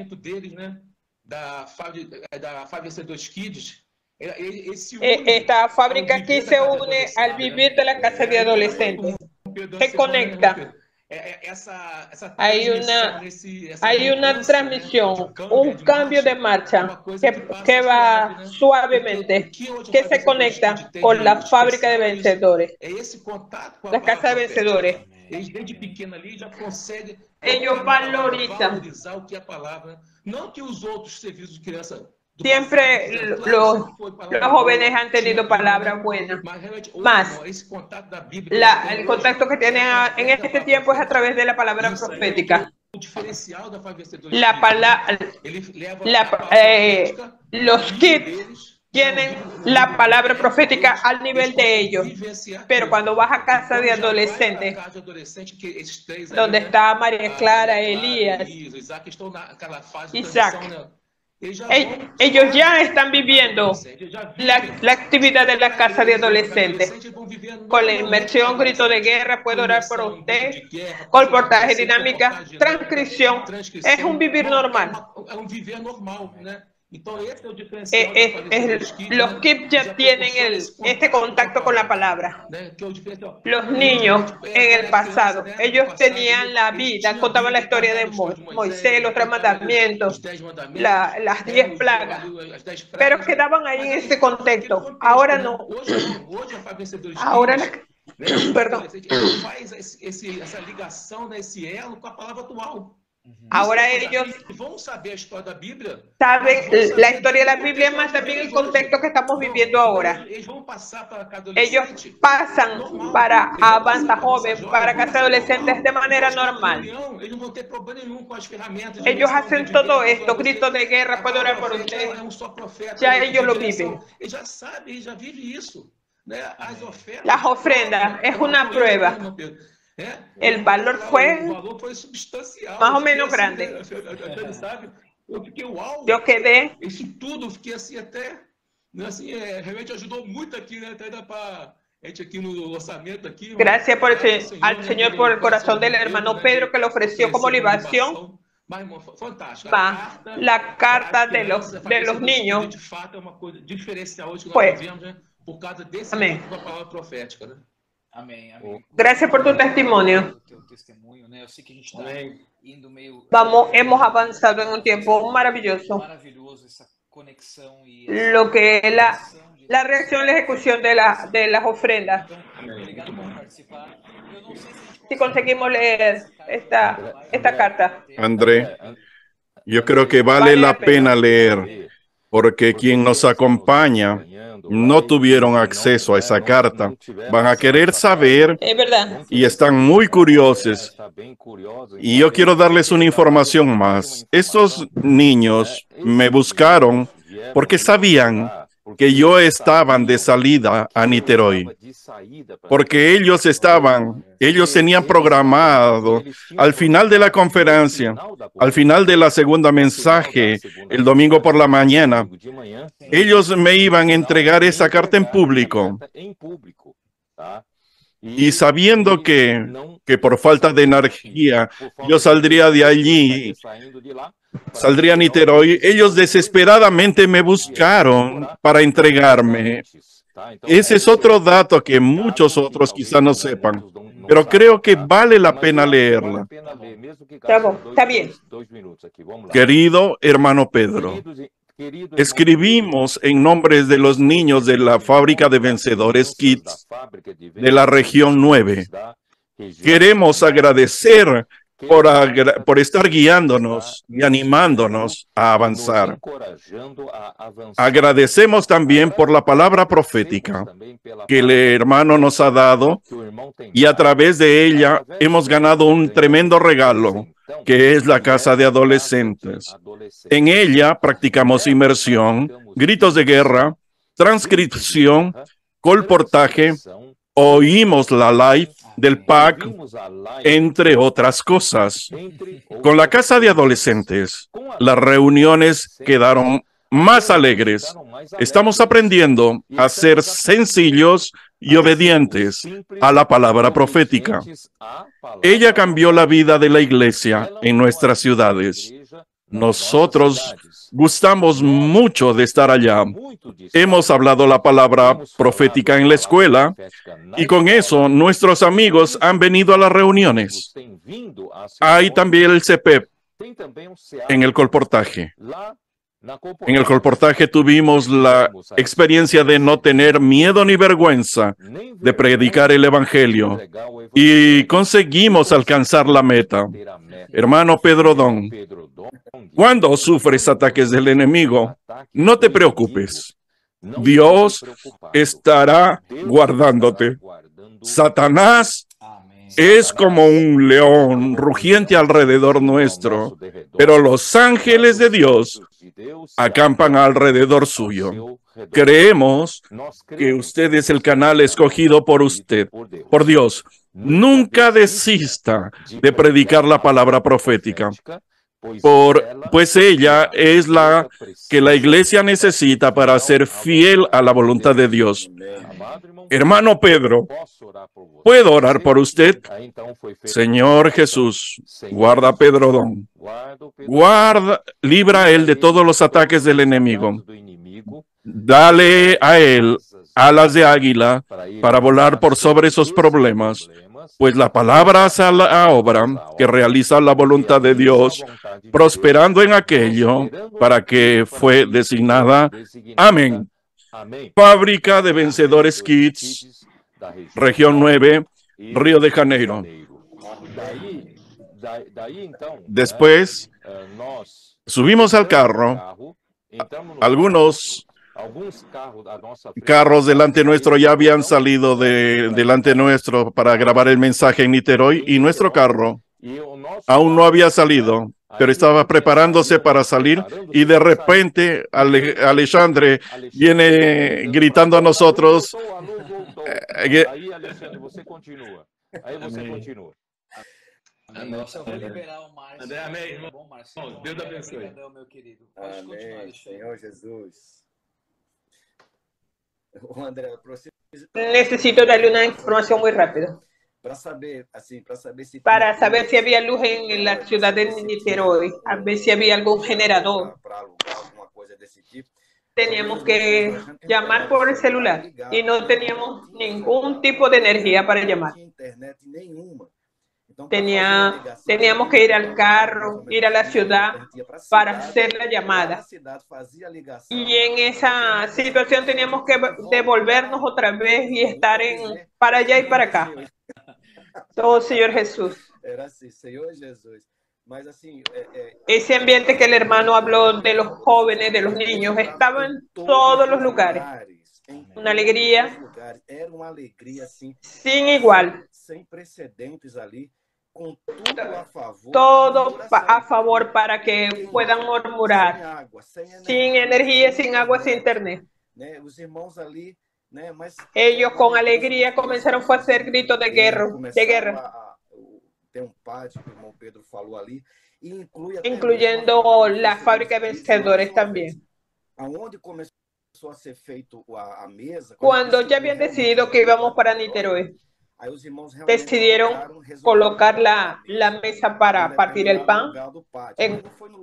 Esta fábrica aquí se une al vivir de la casa de adolescentes. Se conecta. Hay una, hay una transmisión, un cambio de marcha que, que va suavemente, que se conecta con la fábrica de vencedores, la casa de vencedores. Eles desde pequeno ali já conseguem ellos valorizan. valorizar o que é a palavra. Não que os outros serviços de criança Siempre los, los jóvenes han tenido palabras buenas, más la, el contacto que tienen a, en este tiempo es a través de la palabra profética. La palabra, la, eh, los kids tienen la palabra profética al nivel de ellos, pero cuando vas a casa de adolescentes, donde está María Clara, Elías, Isaac, ellos ya están viviendo la, la actividad de la casa de adolescentes. Con la inmersión, grito de guerra, puedo orar por usted, colportaje, dinámica, transcripción. Es un vivir normal. Eh, eh, eh, los kids ya tienen el, este contacto con la palabra. Los niños en el pasado, ellos tenían la vida, contaban la historia de Mo Moisés, los tres mandamientos, la, las diez plagas, pero quedaban ahí en ese contexto. Ahora no. Ahora la, perdón. Ahora ellos saben la historia de la Biblia, más también el contexto que estamos viviendo ahora. Ellos pasan para avanzar joven, para casa adolescentes de manera normal. Ellos hacen todo esto, gritos de guerra, puedo orar por usted. Ya ellos lo viven. Las ofrendas es una prueba. El valor fue más o menos grande. Yo quedé. Gracias por el, al Señor por el corazón del hermano Pedro que le ofreció como libación. Va, la carta de los, de los niños. Pues, amén. Amém, amém. Gracias por tu testimonio. Vamos, hemos avanzado en un tiempo maravilloso. Lo que es la, la reacción y la ejecución de, la, de las ofrendas. Si conseguimos leer esta, esta carta. André, yo creo que vale la pena leer, porque quien nos acompaña no tuvieron acceso a esa carta. Van a querer saber Es verdad. y están muy curiosos. Y yo quiero darles una información más. Estos niños me buscaron porque sabían que yo estaban de salida a Niterói, porque ellos estaban, ellos tenían programado al final de la conferencia, al final de la segunda mensaje, el domingo por la mañana, ellos me iban a entregar esa carta en público. Y sabiendo que, que por falta de energía yo saldría de allí, saldría a Niterói, ellos desesperadamente me buscaron para entregarme. Ese es otro dato que muchos otros quizás no sepan, pero creo que vale la pena leerla. Está bien. Querido hermano Pedro, escribimos en nombre de los niños de la fábrica de Vencedores Kids de la región nueve. Queremos agradecer por, agra por estar guiándonos y animándonos a avanzar. Agradecemos también por la palabra profética que el hermano nos ha dado, y a través de ella hemos ganado un tremendo regalo, que es la casa de adolescentes. En ella practicamos inmersión, gritos de guerra, transcripción, colportaje, oímos la live del P A C, entre otras cosas. Con la casa de adolescentes, las reuniones quedaron más alegres. Estamos aprendiendo a ser sencillos y obedientes a la palabra profética. Ella cambió la vida de la iglesia en nuestras ciudades. Nosotros gustamos mucho de estar allá. Hemos hablado la palabra profética en la escuela, y con eso nuestros amigos han venido a las reuniones. Hay también el C P E P en el colportaje. En el colportaje tuvimos la experiencia de no tener miedo ni vergüenza de predicar el Evangelio y conseguimos alcanzar la meta. Hermano Pedro Don, cuando sufres ataques del enemigo, no te preocupes. Dios estará guardándote. Satanás es como un león rugiente alrededor nuestro, pero los ángeles de Dios acampan alrededor suyo. Creemos que usted es el canal escogido por usted, por Dios. Nunca desista de predicar la palabra profética, por, pues ella es la que la iglesia necesita para ser fiel a la voluntad de Dios. Hermano Pedro, ¿puedo orar por usted? Señor Jesús, guarda a Pedro Don. Guarda, libra a él de todos los ataques del enemigo. Dale a él alas de águila para volar por sobre esos problemas, pues la palabra hace la obra que realiza la voluntad de Dios, prosperando en aquello para que fue designada. Amén. Fábrica de Vencedores Kids, Región nueve, Río de Janeiro. Después subimos al carro. Algunos carros delante nuestro ya habían salido de delante nuestro para grabar el mensaje en Niterói y nuestro carro aún no había salido, pero estaba preparándose para salir y de repente Ale Alexandre viene gritando a nosotros. Eh, Aí, Alexandre, você continua. Aí você continua. Nossa, eu vou liberar o Márcio. André, amém, irmão. Bom, Márcio. Deus abençoe. Obrigadão, meu querido. Pode continuar, Amém, Alexandre. Senhor Jesus. O André, Necesito darle una información muy rápida. para saber, assim, para saber si Para saber si había luz en la ciudad de Niterói, a ver si había algún generador. para alugar alguma coisa desse tipo. Teníamos que llamar por el celular y no teníamos ningún tipo de energía para llamar. Internet nenhuma. Tenía, teníamos que ir al carro, ir a la ciudad para hacer la llamada. Y en esa situación teníamos que devolvernos otra vez y estar en, para allá y para acá. Todo Señor Jesús. Era assim, Senhor Jesus. Mas assim, é, é, ese ambiente que el hermano habló de los jóvenes, de los niños, estaba en todos los lugares. Una alegría era uma alegria assim, sin igual. Sem precedentes ali, com tudo a favor. Todo a favor para que puedan murmurar. Sem água, sem energia, sin energía, sin agua, sin internet. Né, os irmãos ali, né, mas ellos con alegría comenzaron a hacer gritos de guerra, de guerra. Tem um pátio que o irmão Pedro falou ali, e inclui incluyendo la fábrica de vencedores también. Aonde começou a ser feito a, a mesa, cuando ya habían decidido que íbamos para Niterói, decidieron colocar la, la mesa para partir el pan en,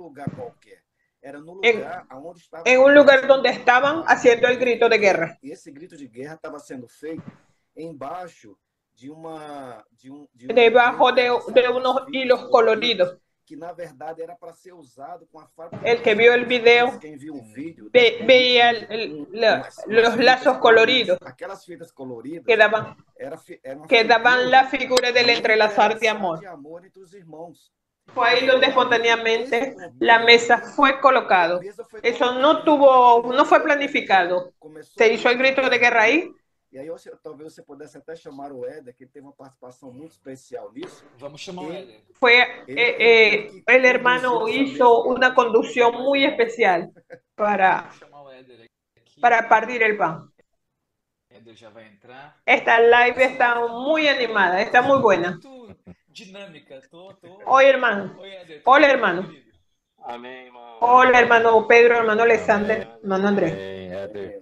en, en un lugar donde estaban haciendo el grito de guerra. Y ese grito de guerra estaba siendo feito embaixo de uma, de um, de um, debajo de, de unos hilos coloridos. Que na verdade era para ser usado com a fábrica. El que vio el video ve, veía el, el, la, los lazos coloridos aquelas fitas coloridas que daban, era, era que daban la figura del entrelazar de amor. Fue ahí donde espontáneamente la mesa fue colocado. Eso no tuvo, no fue planificado. Se hizo el grito de guerra ahí. E aí, talvez você pudesse até chamar o Éder, que teve uma participação muito especial nisso. Vamos chamar o Éder. Fue, eh, eh, el hermano hizo una conducción muy especial para, para partir el pan. Esta live está muy animada, está muy buena. Dinámica. Hola, hermano. Hola, hermano. Amém, irmão. Hola, hermano Pedro, hermano Alexander, hermano André.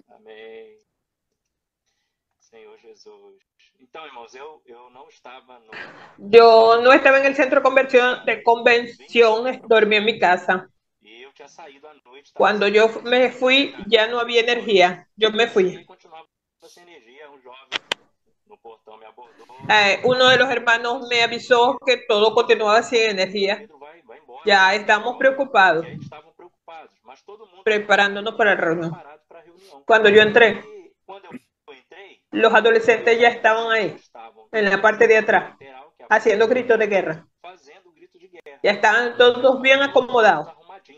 Então, irmãos, eu, eu não estava no... Yo no estaba en el centro de convención, de convención, dormí en mi casa. E eu tinha saído à noite. Cuando yo me fui, ya no había energía. Yo me fui. Continuava sem energia, um jovem no portão me abordou. Eh, uno de los hermanos me avisó que todo continuaba sin energía. Pedro vai, vai embora. Ya estamos preocupados. E aí estavam preocupados, mas todo mundo preparándonos para la reunión. Cuando yo entré, los adolescentes ya estaban ahí, en la parte de atrás, haciendo gritos de guerra. Ya estaban todos bien acomodados.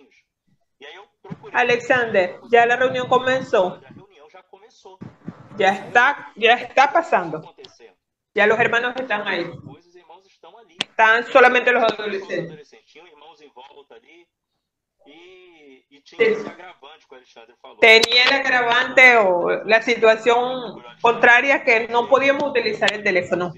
Alexander, ya la reunión comenzó. Ya está, ya está pasando. Ya los hermanos están ahí. Están solamente los adolescentes. Tenía el agravante o la situación contraria que no podíamos utilizar el teléfono.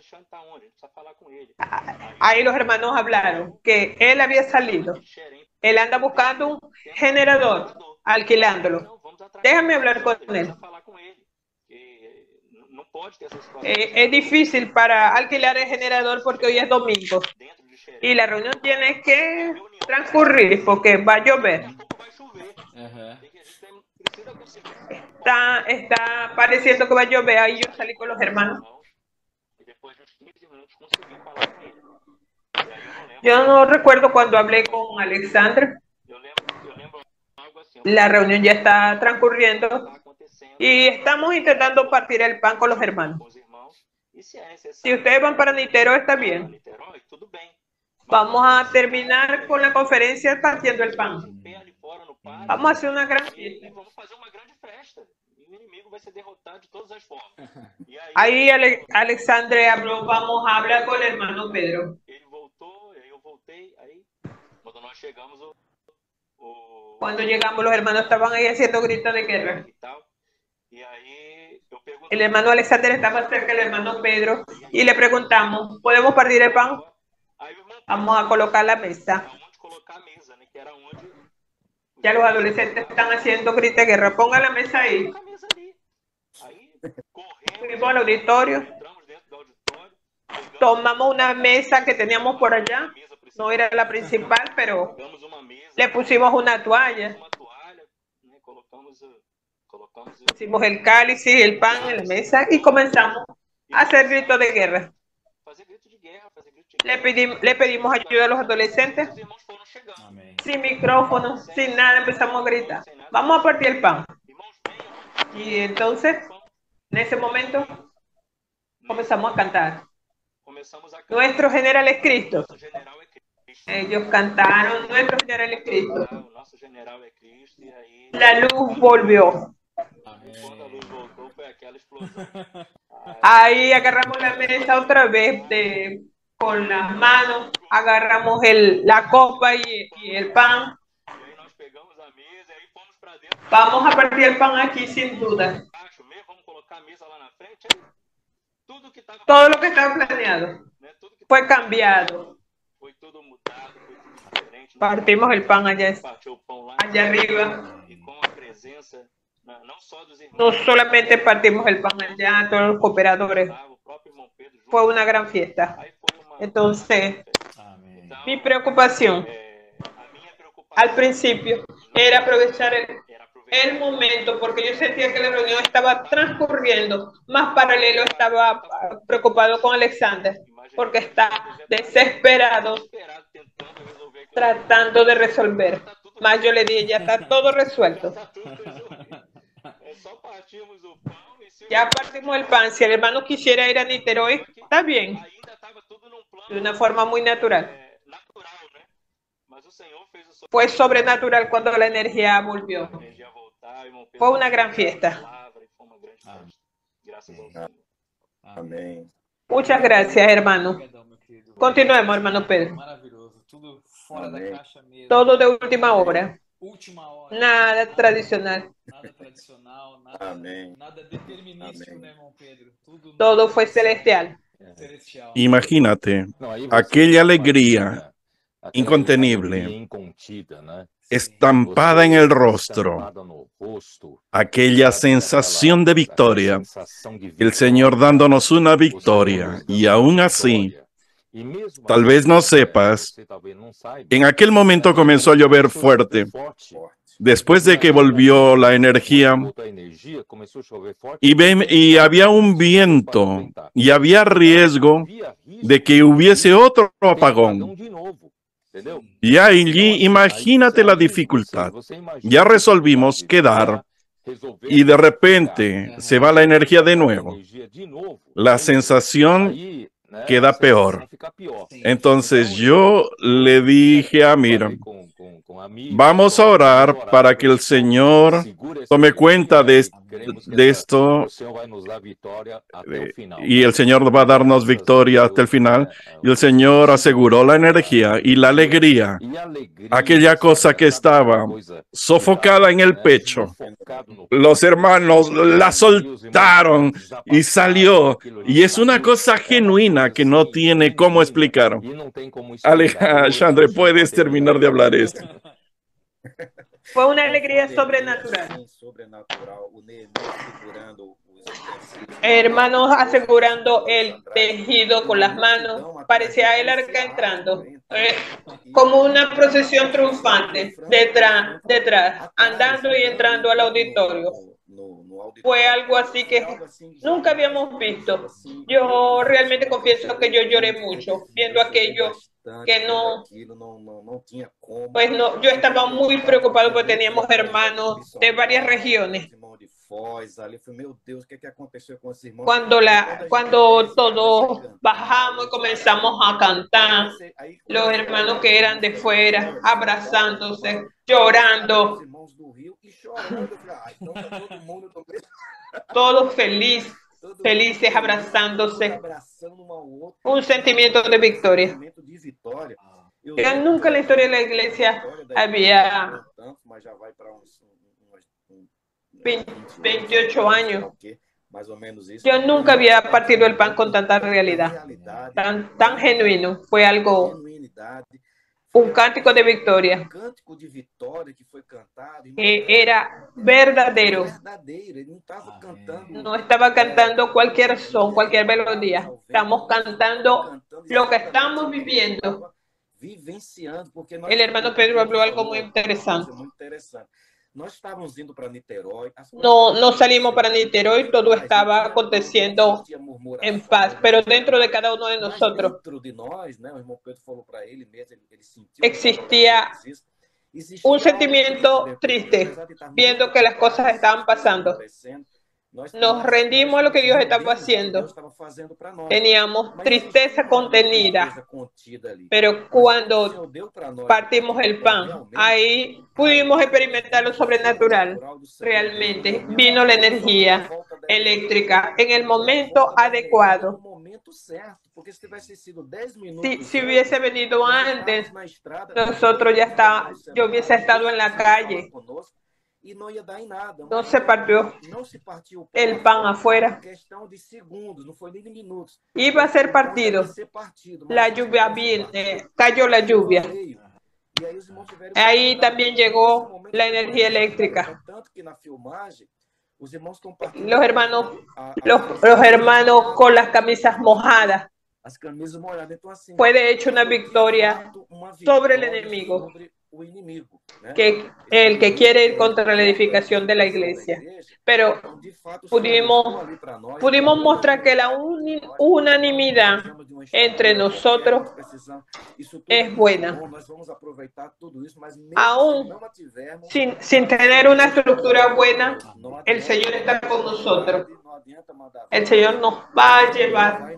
Ahí los hermanos hablaron que él había salido. Él anda buscando un generador, alquilándolo. Déjame hablar con él. Eh, es difícil para alquilar el generador porque hoy es domingo. Y la reunión tiene que transcurrir porque va a llover. Está, está pareciendo que va a llover. Ahí yo salí con los hermanos. Yo no recuerdo cuando hablé con Alexander. La reunión ya está transcurriendo y estamos intentando partir el pan con los hermanos. Si ustedes van para Niterói, está bien. Vamos a terminar con la conferencia partiendo el pan. Vamos a hacer una gran fiesta. Ahí Ale Alexandre habló, vamos a hablar con el hermano Pedro. Cuando llegamos, los hermanos estaban ahí haciendo gritos de guerra. El hermano Alexander estaba cerca del hermano Pedro y le preguntamos, ¿podemos partir el pan? Vamos a colocar la mesa. Ya los adolescentes están haciendo gritos de guerra. Ponga la mesa ahí. Fuimos al auditorio. Tomamos una mesa que teníamos por allá. No era la principal, pero le pusimos una toalla. Pusimos el cáliz y el pan en la mesa y comenzamos a hacer gritos de guerra. Le, pedimos, le pedimos ayuda a los adolescentes. Sin micrófono, sin nada, empezamos a gritar. Vamos a partir el pan. Y entonces, en ese momento, comenzamos a cantar. Nuestro general es Cristo. Ellos cantaron, nuestro general es Cristo. La luz volvió. Ahí agarramos la mesa otra vez de, con las manos, agarramos el, la copa y, y el pan. Vamos a partir el pan aquí sin duda. Todo lo que estaba planeado fue cambiado. Partimos el pan allá, allá arriba. No solamente partimos el pan allá, todos los cooperadores. Fue una gran fiesta. Entonces, mi preocupación al principio era aprovechar el, el momento, porque yo sentía que la reunión estaba transcurriendo. Más paralelo, estaba preocupado con Alexander, porque está desesperado tratando de resolver. Más yo le dije, ya está todo resuelto. Ya partimos el pan. Si el hermano quisiera ir a Niterói, está bien. De una forma muy natural. Fue sobrenatural cuando la energía volvió. Fue una gran fiesta. Amén. Muchas gracias, hermano. Continuemos, hermano Pedro. Amén. Todo de última hora. Nada tradicional. Nada tradicional, nada, Amém. nada determinístico, Amém. né, irmão Pedro? Tudo Todo fue celestial. celestial. Imagínate Não, aí você aquella imagina alegría aquela incontenible, alegria incontida, né? estampada en el rostro, Estampada no rosto, aquella sabe, sensación de aquela- victoria, aquela sensação de el vitória, Señor dándonos una o Senhor victoria, nos y dando aún uma así, vitória. E mesmo tal assim, vez no é, sepas, você talvez não saiba, en aquel momento comenzó a llover começou a chover fuerte. forte. Forte. Después de que volvió la energía, Voltou a energia, começou a chover forte, y, ven- y había un viento, y había riesgo Havia risco de que hubiese otro de apagón. apagão de novo. Y allí, imagínate la dificultad. Ya resolvimos quedar y de repente se va la energía de nuevo. La sensación queda peor. Entonces yo le dije a Amir, vamos a orar para que el Señor tome cuenta de, de esto y el Señor va a darnos victoria hasta el final. Y el Señor aseguró la energía y la alegría, aquella cosa que estaba sofocada en el pecho. Los hermanos la soltaron y salió. Y es una cosa genuina que no tiene cómo explicar. Alejandro, ¿puedes terminar de hablar esto? Fue una alegría sobrenatural. Hermanos asegurando el tejido con las manos. Parecía el arca entrando. Eh, como una procesión triunfante. Detrás, detrás, andando y entrando al auditorio. Fue algo así que nunca habíamos visto. Yo realmente confieso que yo lloré mucho viendo aquello que no, pues no, yo estaba muy preocupado porque teníamos hermanos de varias regiones. Cuando, la, cuando todos bajamos y comenzamos a cantar, los hermanos que eran de fuera, abrazándose, llorando, todos felices, felices abrazándose, un sentimiento de victoria. Yo nunca en la historia de la iglesia había veintiocho años. Yo nunca había partido el pan con tanta realidad, tan, tan genuino. Fue algo, un cántico de victoria que era verdadero. No estaba cantando cualquier son, cualquier melodía. Estamos cantando lo que estamos viviendo. El hermano Pedro habló algo muy interesante. No, no salimos para Niterói, todo estaba aconteciendo en paz, pero dentro de cada uno de nosotros existía un sentimiento triste, viendo que las cosas estaban pasando. Nos rendimos a lo que Dios estaba haciendo. Teníamos tristeza contenida, pero cuando partimos el pan, ahí pudimos experimentar lo sobrenatural. Realmente vino la energía eléctrica en el momento adecuado. Si, si hubiese venido antes, nosotros ya está, yo hubiese estado en la calle. No se partió el pan afuera. Iba a ser partido. La lluvia vino, eh, cayó la lluvia. Ahí también llegó la energía eléctrica. Los hermanos, los, los hermanos con las camisas mojadas. Fue de hecho una victoria sobre el enemigo, que el que quiere ir contra la edificación de la iglesia. Pero pudimos, pudimos mostrar que la un, unanimidad entre nosotros es buena. Aún sin, sin tener una estructura buena, el Señor está con nosotros. El Señor nos va a llevar.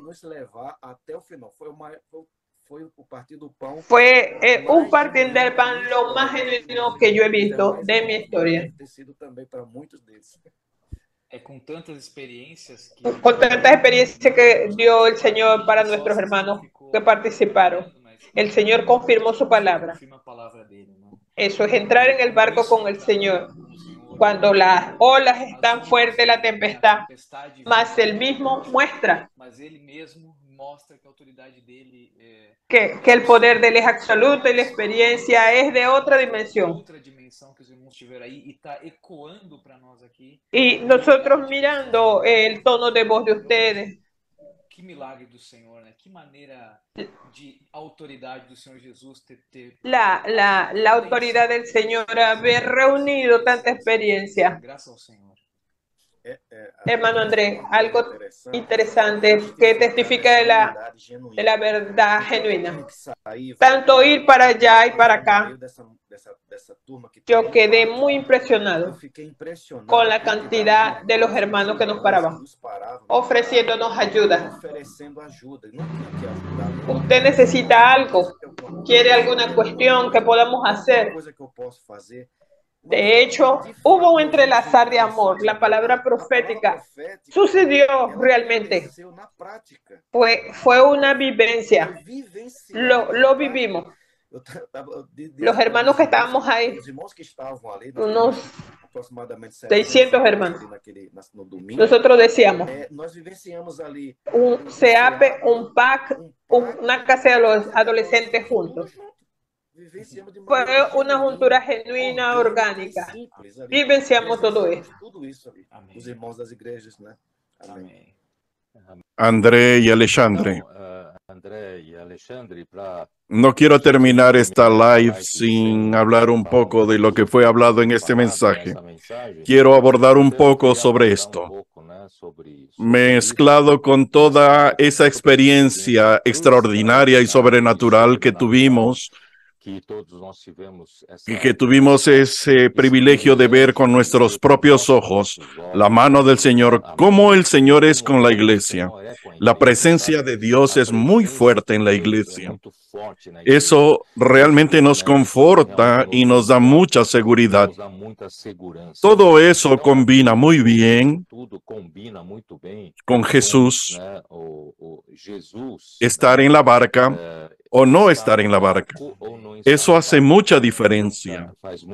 Fue eh, un partir del pan lo más genuino que yo he visto de mi historia. Con tantas experiencias que, con tantas experiencias que dio el Señor para nuestros hermanos que participaron. El Señor confirmó su palabra. Eso es entrar en el barco con el Señor. Cuando las olas están fuertes, la tempestad, mas Él mismo muestra que, que el poder de Él es absoluto y la experiencia es de otra dimensión. Y nosotros mirando el tono de voz de ustedes, que milagre do Senhor, né? Que maneira de autoridade do Senhor Jesus ter, ter... La, la, la autoridad del Señor haber reunido tanta experiencia. Gracias al Señor. hermano Andrés, algo interesante que testifica de la, de la verdad genuina. Tanto ir para allá y para acá, yo quedé muy impresionado con la cantidad de los hermanos que nos paraban, ofreciéndonos ayuda. Usted necesita algo, quiere alguna cuestión que podamos hacer. De hecho, hubo un entrelazar de amor. La palabra profética sucedió realmente. Fue, fue una vivencia. Lo, lo vivimos. Los hermanos que estábamos ahí, unos seiscientos hermanos, nosotros decíamos, un C A P, un P A C, una casa de los adolescentes juntos. Fue una juntura genuina, orgánica. Vivenciamos todo esto. André y Alexandre, no quiero terminar esta live sin hablar un poco de lo que fue hablado en este mensaje. Quiero abordar un poco sobre esto, mezclado con toda esa experiencia extraordinaria y sobrenatural que tuvimos, y que tuvimos ese privilegio de ver con nuestros propios ojos la mano del Señor, cómo el Señor es con la iglesia. La presencia de Dios es muy fuerte en la iglesia. Eso realmente nos conforta y nos da mucha seguridad. Todo eso combina muy bien con Jesús, estar en la barca o no estar en la barca. Eso hace mucha diferencia.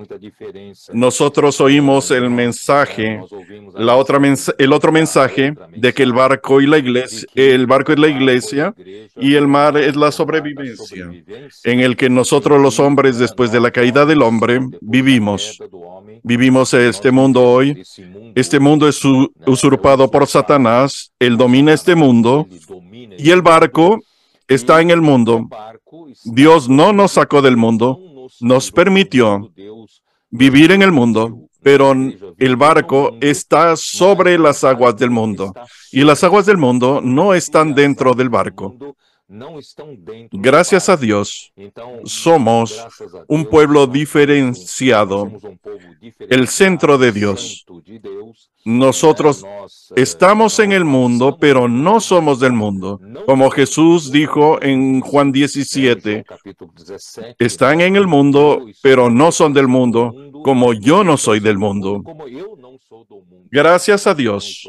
Nosotros oímos el mensaje, la otra mens- el otro mensaje de que el barco y la iglesia, el barco es la iglesia y el mar es la sobrevivencia, en el que nosotros los hombres, después de la caída del hombre, vivimos. Vivimos este mundo hoy. Este mundo es usurpado por Satanás. Él domina este mundo y el barco está en el mundo. Dios no nos sacó del mundo, nos permitió vivir en el mundo, pero el barco está sobre las aguas del mundo y las aguas del mundo no están dentro del barco. Gracias a Dios, somos un pueblo diferenciado, el centro de Dios. Nosotros estamos en el mundo, pero no somos del mundo. Como Jesús dijo en Juan diecisiete, están en el mundo, pero no son del mundo, como yo no soy del mundo. Gracias a Dios.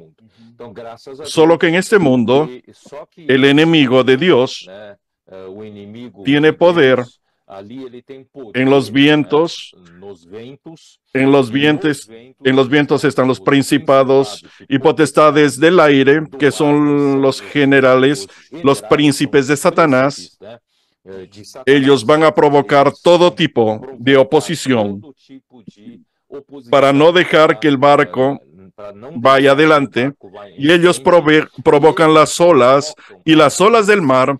Solo que en este mundo, el enemigo de Dios tiene poder en los vientos. En los vientos, en los vientos están los principados y potestades del aire, que son los generales, los príncipes de Satanás. Ellos van a provocar todo tipo de oposición para no dejar que el barco vaya adelante, y ellos prove- provocan las olas, y las olas del mar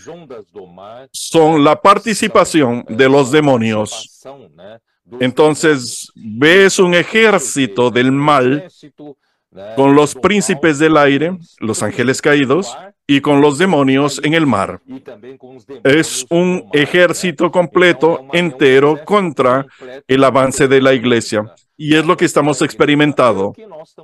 son la participación de los demonios. Entonces, ves un ejército del mal con los príncipes del aire, los ángeles caídos, y con los demonios en el mar. Es un ejército completo, entero, contra el avance de la iglesia. Y es lo que estamos experimentando.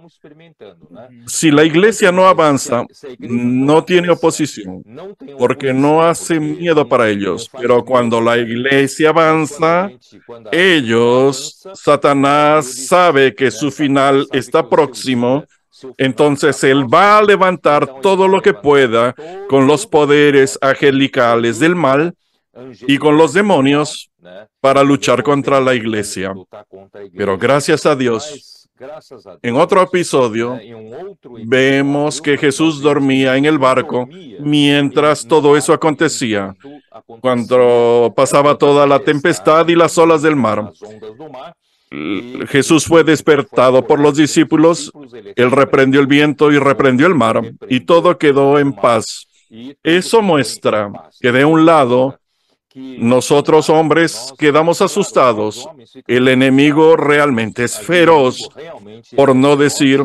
Si la iglesia no avanza, no tiene oposición, porque no hace miedo para ellos. Pero cuando la iglesia avanza, ellos, Satanás, sabe que su final está próximo. Entonces él va a levantar todo lo que pueda con los poderes angelicales del mal y con los demonios para luchar contra la iglesia. Pero gracias a Dios, en otro episodio, vemos que Jesús dormía en el barco mientras todo eso acontecía, cuando pasaba toda la tempestad y las olas del mar. Jesús fue despertado por los discípulos, él reprendió el viento y reprendió el mar, y todo quedó en paz. Eso muestra que de un lado nosotros hombres quedamos asustados. El enemigo realmente es feroz, por no decir,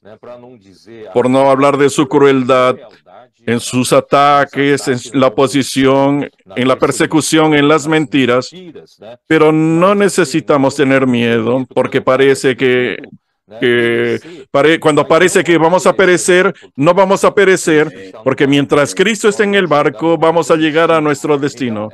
por no hablar de su crueldad, en sus ataques, en la oposición, en la persecución, en las mentiras. Pero no necesitamos tener miedo, porque parece que, que pare, cuando parece que vamos a perecer, no vamos a perecer, porque mientras Cristo esté en el barco, vamos a llegar a nuestro destino.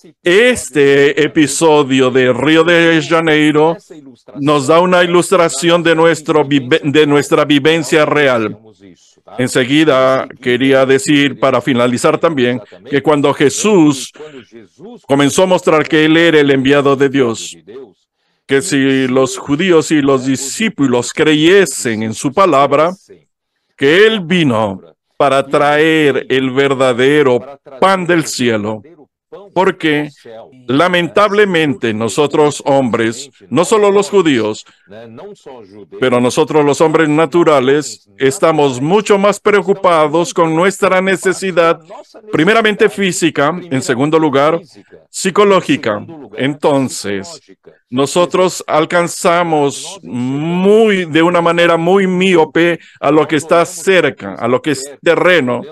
Este episodio de Río de Janeiro nos da una ilustración de, nuestro, de nuestra vivencia real. Enseguida quería decir, para finalizar también, que cuando Jesús comenzó a mostrar que Él era el enviado de Dios, que si los judíos y los discípulos creyesen en su palabra, que Él vino para traer el verdadero pan del cielo, porque lamentablemente nosotros hombres, no solo los judíos, pero nosotros los hombres naturales, estamos mucho más preocupados con nuestra necesidad, primeramente física, en segundo lugar, psicológica. Entonces, nosotros alcanzamos muy, de una manera muy míope a lo que está cerca, a lo que es terreno.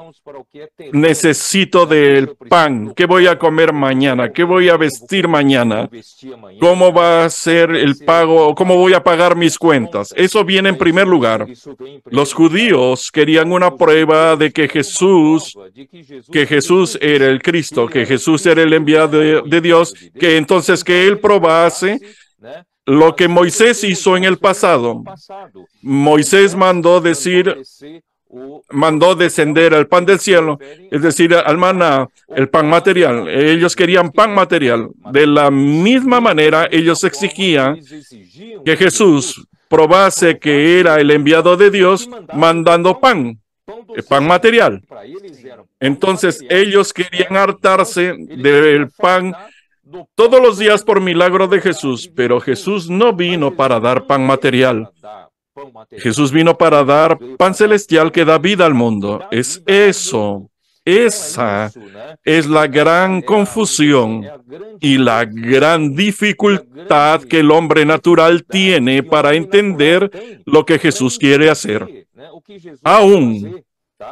Necesito del pan. ¿Qué voy a comer mañana? ¿Qué voy a vestir mañana? ¿Cómo va a ser el pago? ¿Cómo voy a pagar mis cuentas? Eso viene en primer lugar. Los judíos querían una prueba de que Jesús, que Jesús era el Cristo, que Jesús era el enviado de, de Dios, que entonces que Él probase lo que Moisés hizo en el pasado. Moisés mandó decir... mandó descender el pan del cielo, es decir, al maná, el pan material. Ellos querían pan material. De la misma manera, ellos exigían que Jesús probase que era el enviado de Dios mandando pan, pan material. Entonces, ellos querían hartarse del pan todos los días por milagro de Jesús, pero Jesús no vino para dar pan material. Jesús vino para dar pan celestial que da vida al mundo. Es eso. Esa es la gran confusión y la gran dificultad que el hombre natural tiene para entender lo que Jesús quiere hacer. Aún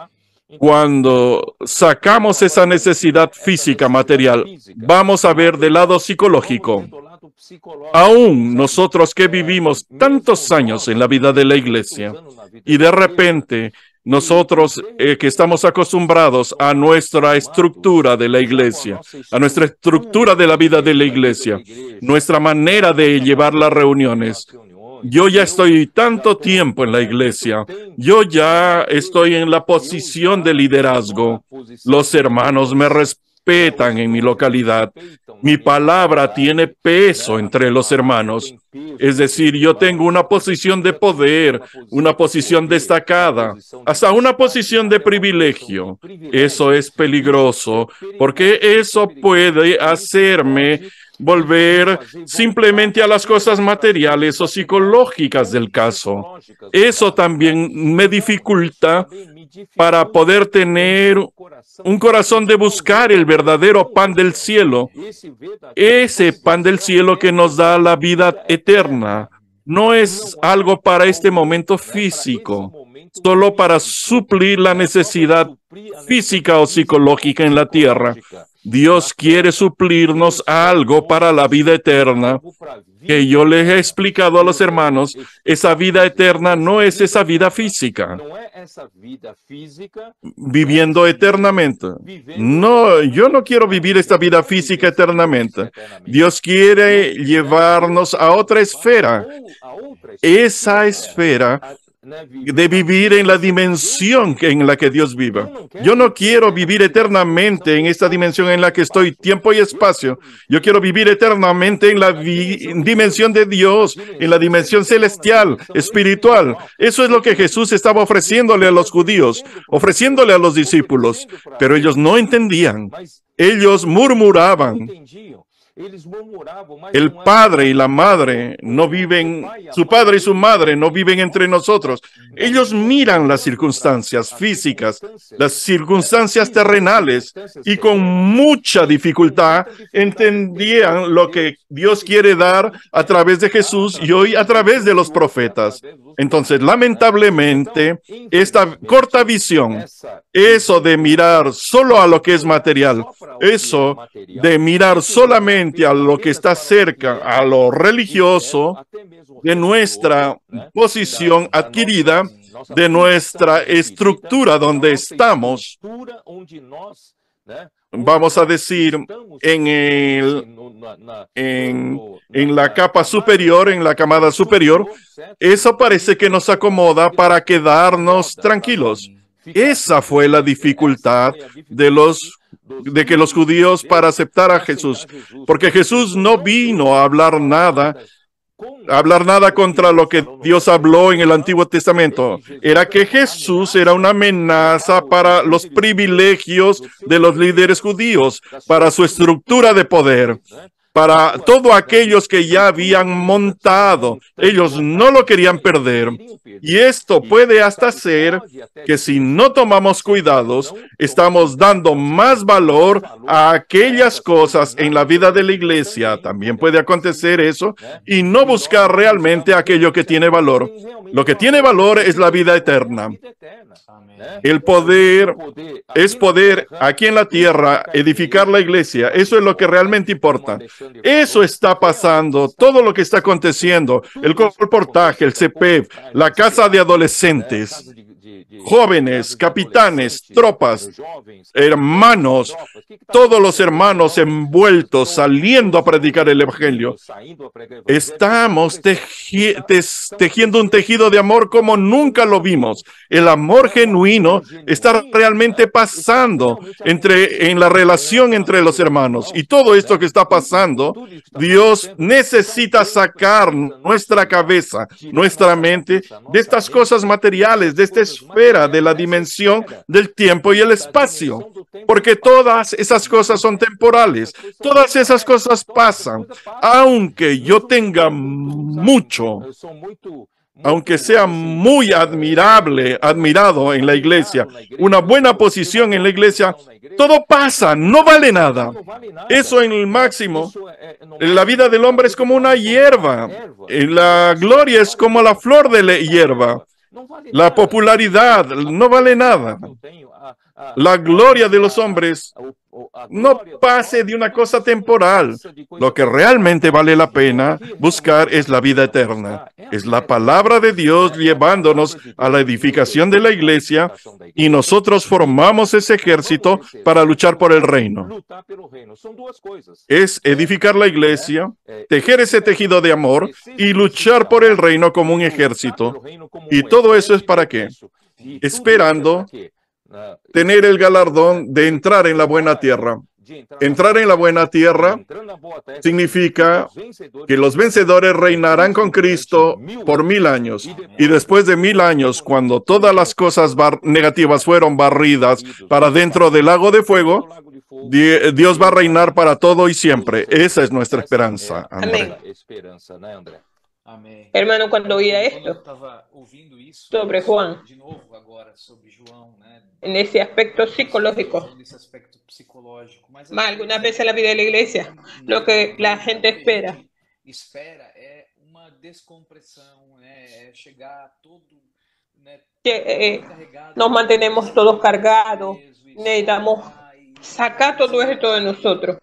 cuando sacamos esa necesidad física material, vamos a ver del lado psicológico. Aún nosotros que vivimos tantos años en la vida de la iglesia y de repente nosotros eh, que estamos acostumbrados a nuestra estructura de la iglesia, a nuestra estructura de la vida de la iglesia, nuestra manera de llevar las reuniones. Yo ya estoy tanto tiempo en la iglesia, yo ya estoy en la posición de liderazgo. Los hermanos me respetan en mi localidad. Mi palabra tiene peso entre los hermanos. Es decir, yo tengo una posición de poder, una posición destacada, hasta una posición de privilegio. Eso es peligroso, porque eso puede hacerme volver simplemente a las cosas materiales o psicológicas del caso. Eso también me dificulta para poder tener un corazón de buscar el verdadero pan del cielo. Ese pan del cielo que nos da la vida eterna. No es algo para este momento físico, solo para suplir la necesidad física o psicológica en la tierra. Dios quiere suplirnos algo para la vida eterna, que yo les he explicado a los hermanos. Esa vida eterna no es esa vida física, viviendo eternamente. No, yo no quiero vivir esta vida física eternamente. Dios quiere llevarnos a otra esfera. Esa esfera de vivir en la dimensión en la que Dios viva. Yo no quiero vivir eternamente en esta dimensión en la que estoy, tiempo y espacio. Yo quiero vivir eternamente en la dimensión de Dios, en la dimensión celestial, espiritual. Eso es lo que Jesús estaba ofreciéndole a los judíos, ofreciéndole a los discípulos, pero ellos no entendían. Ellos murmuraban. El padre y la madre no viven, su padre y su madre no viven entre nosotros. Ellos miran las circunstancias físicas, las circunstancias terrenales, y con mucha dificultad entendían lo que Dios quiere dar a través de Jesús y hoy a través de los profetas. Entonces, lamentablemente, esta corta visión, eso de mirar solo a lo que es material, eso de mirar solamente a lo que está cerca, a lo religioso, de nuestra posición adquirida, de nuestra estructura donde estamos, vamos a decir, en, el, en, en la capa superior, en la camada superior, eso parece que nos acomoda para quedarnos tranquilos. Esa fue la dificultad de los de que los judíos para aceptar a Jesús, porque Jesús no vino a hablar nada hablar nada contra lo que Dios habló en el Antiguo Testamento. Era que Jesús era una amenaza para los privilegios de los líderes judíos, para su estructura de poder, para todos aquellos que ya habían montado. Ellos no lo querían perder. Y esto puede hasta ser que si no tomamos cuidados, estamos dando más valor a aquellas cosas en la vida de la iglesia. También puede acontecer eso y no buscar realmente aquello que tiene valor. Lo que tiene valor es la vida eterna. El poder es poder aquí en la tierra, edificar la iglesia. Eso es lo que realmente importa. Eso está pasando, todo lo que está aconteciendo, el colportaje, el C P E F, la casa de adolescentes, jóvenes, capitanes, tropas, hermanos, todos los hermanos envueltos saliendo a predicar el evangelio. Estamos teji tejiendo un tejido de amor como nunca lo vimos. El amor genuino está realmente pasando entre, en la relación entre los hermanos. Y todo esto que está pasando, Dios necesita sacar nuestra cabeza, nuestra mente, de estas cosas materiales, de esta esfera, de la dimensión del tiempo y el espacio. Porque todas esas cosas son temporales. Todas esas cosas pasan. Aunque yo tenga mucho, aunque sea muy admirable, admirado en la iglesia, una buena posición en la iglesia, todo pasa, no vale nada. Eso en el máximo, en la vida del hombre es como una hierba. En la gloria es como la flor de la hierba. La popularidad no vale nada. La gloria de los hombres no pase de una cosa temporal. Lo que realmente vale la pena buscar es la vida eterna. Es la palabra de Dios llevándonos a la edificación de la iglesia y nosotros formamos ese ejército para luchar por el reino. Es edificar la iglesia, tejer ese tejido de amor y luchar por el reino como un ejército. ¿Y todo eso es para qué? Esperando tener el galardón de entrar en la buena tierra. Entrar en la buena tierra significa que los vencedores reinarán con Cristo por mil años. Y después de mil años, cuando todas las cosas negativas fueron barridas para dentro del lago de fuego, Dios va a reinar para todo y siempre. Esa es nuestra esperanza. Amén. Hermano, cuando oía esto sobre Juan, en ese aspecto psicológico, más algunas veces en la vida de la iglesia, lo que la gente espera que eh, nos mantenemos todos cargados, necesitamos sacar todo esto de nosotros.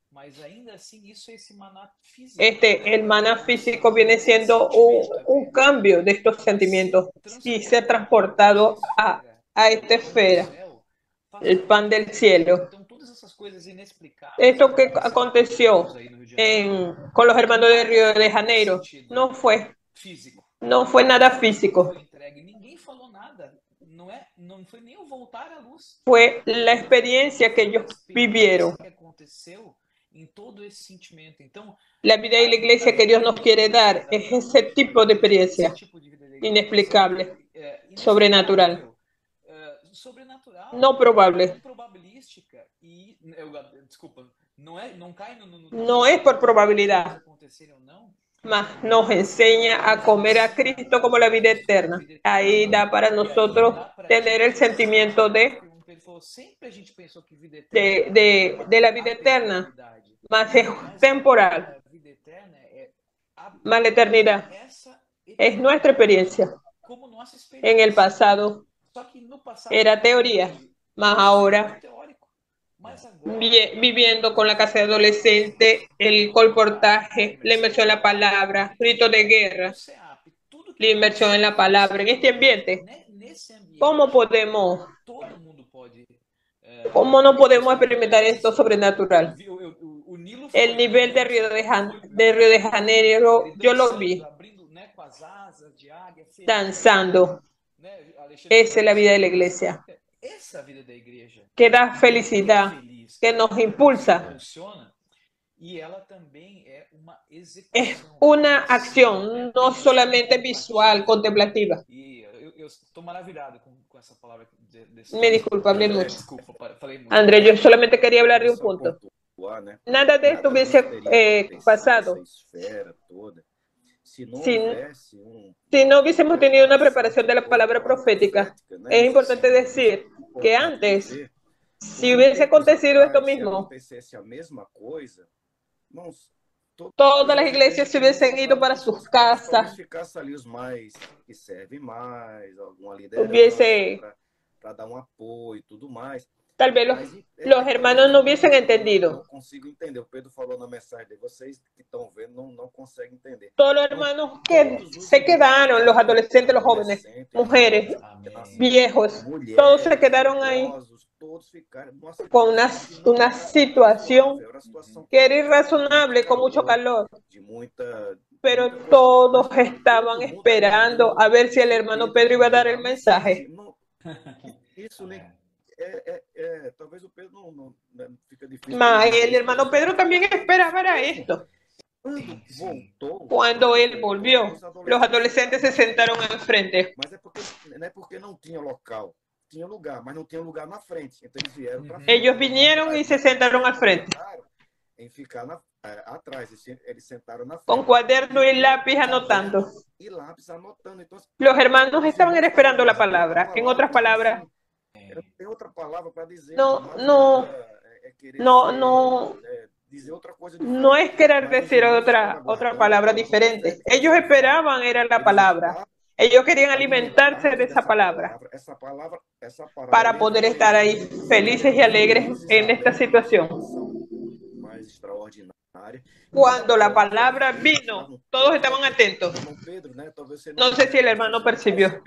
Este, el maná físico viene siendo un, un cambio de estos sentimientos y ser transportado a, a esta esfera, el pan del cielo. Esto que aconteció en, con los hermanos de Río de Janeiro no fue, no fue nada físico. Fue la experiencia que ellos vivieron. La vida y la iglesia que Dios nos quiere dar es ese tipo de experiencia inexplicable, sobrenatural, no probable. no es por probabilidad, mas nos enseña a comer a Cristo como la vida eterna. Ahí da para nosotros tener el sentimiento de, de, de, de la vida eterna, mas es temporal, mas la eternidad es nuestra experiencia. En el pasado era teoría, mas ahora viviendo con la casa de adolescente, el colportaje, la inmersión en la palabra, grito de guerra, la inmersión en la palabra, en este ambiente, ¿cómo podemos, cómo no podemos experimentar esto sobrenatural? El nivel de Río de, Jan de Río de Janeiro, yo lo vi danzando. Esa es la vida de la iglesia, que da felicidad, que nos impulsa. Es una acción, no solamente visual, contemplativa. Me disculpa, hablé mucho. André, yo solamente quería hablar de un punto. Nada de esto hubiese eh, pasado Si, si no hubiésemos tenido una preparación de la palabra profética. Es importante decir que antes, si hubiese acontecido esto mismo, todas las iglesias se hubiesen ido para sus casas, hubiese, tal vez los, los hermanos no hubiesen entendido. Todos los hermanos que se quedaron, los adolescentes, los jóvenes, mujeres, viejos, todos se quedaron ahí con una, una situación que era irrazonable, con mucho calor. Pero todos estaban esperando a ver si el hermano Pedro iba a dar el mensaje. É, é, é, talvez o Pedro não, não, não fica difícil. Mas el hermano Pedro también esperaba esto. Cuando él volvió, los adolescentes se sentaron enfrente. Mas é porque, não é porque não tinha local. Tinha lugar, mas não tinha lugar na frente. Então eles vieram para frente. Ellos vinieron y se sentaron al frente. Em ficar na, é, atrás, eles sentaram na frente. Con cuaderno y lápiz anotando. E lápis anotando. Então, los hermanos estaban esperando la palabra. En otras palabras, no, no, no, no, no es querer decir otra, otra palabra diferente. Ellos esperaban era la palabra. Ellos querían alimentarse de esa palabra para poder estar ahí felices y alegres en esta situación. Cuando la palabra vino, todos estaban atentos. No sé si el hermano percibió.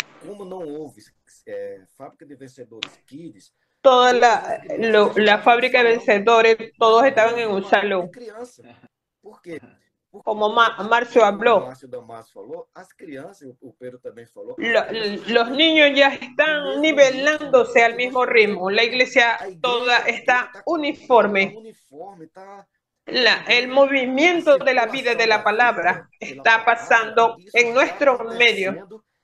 Toda la, lo, la fábrica de vencedores, todos estaban en un salón. Como Ma, Marcio habló, lo, los niños ya están nivelándose al mismo ritmo. La iglesia toda está uniforme. La, el movimiento de la vida de la palabra está pasando en nuestro medio.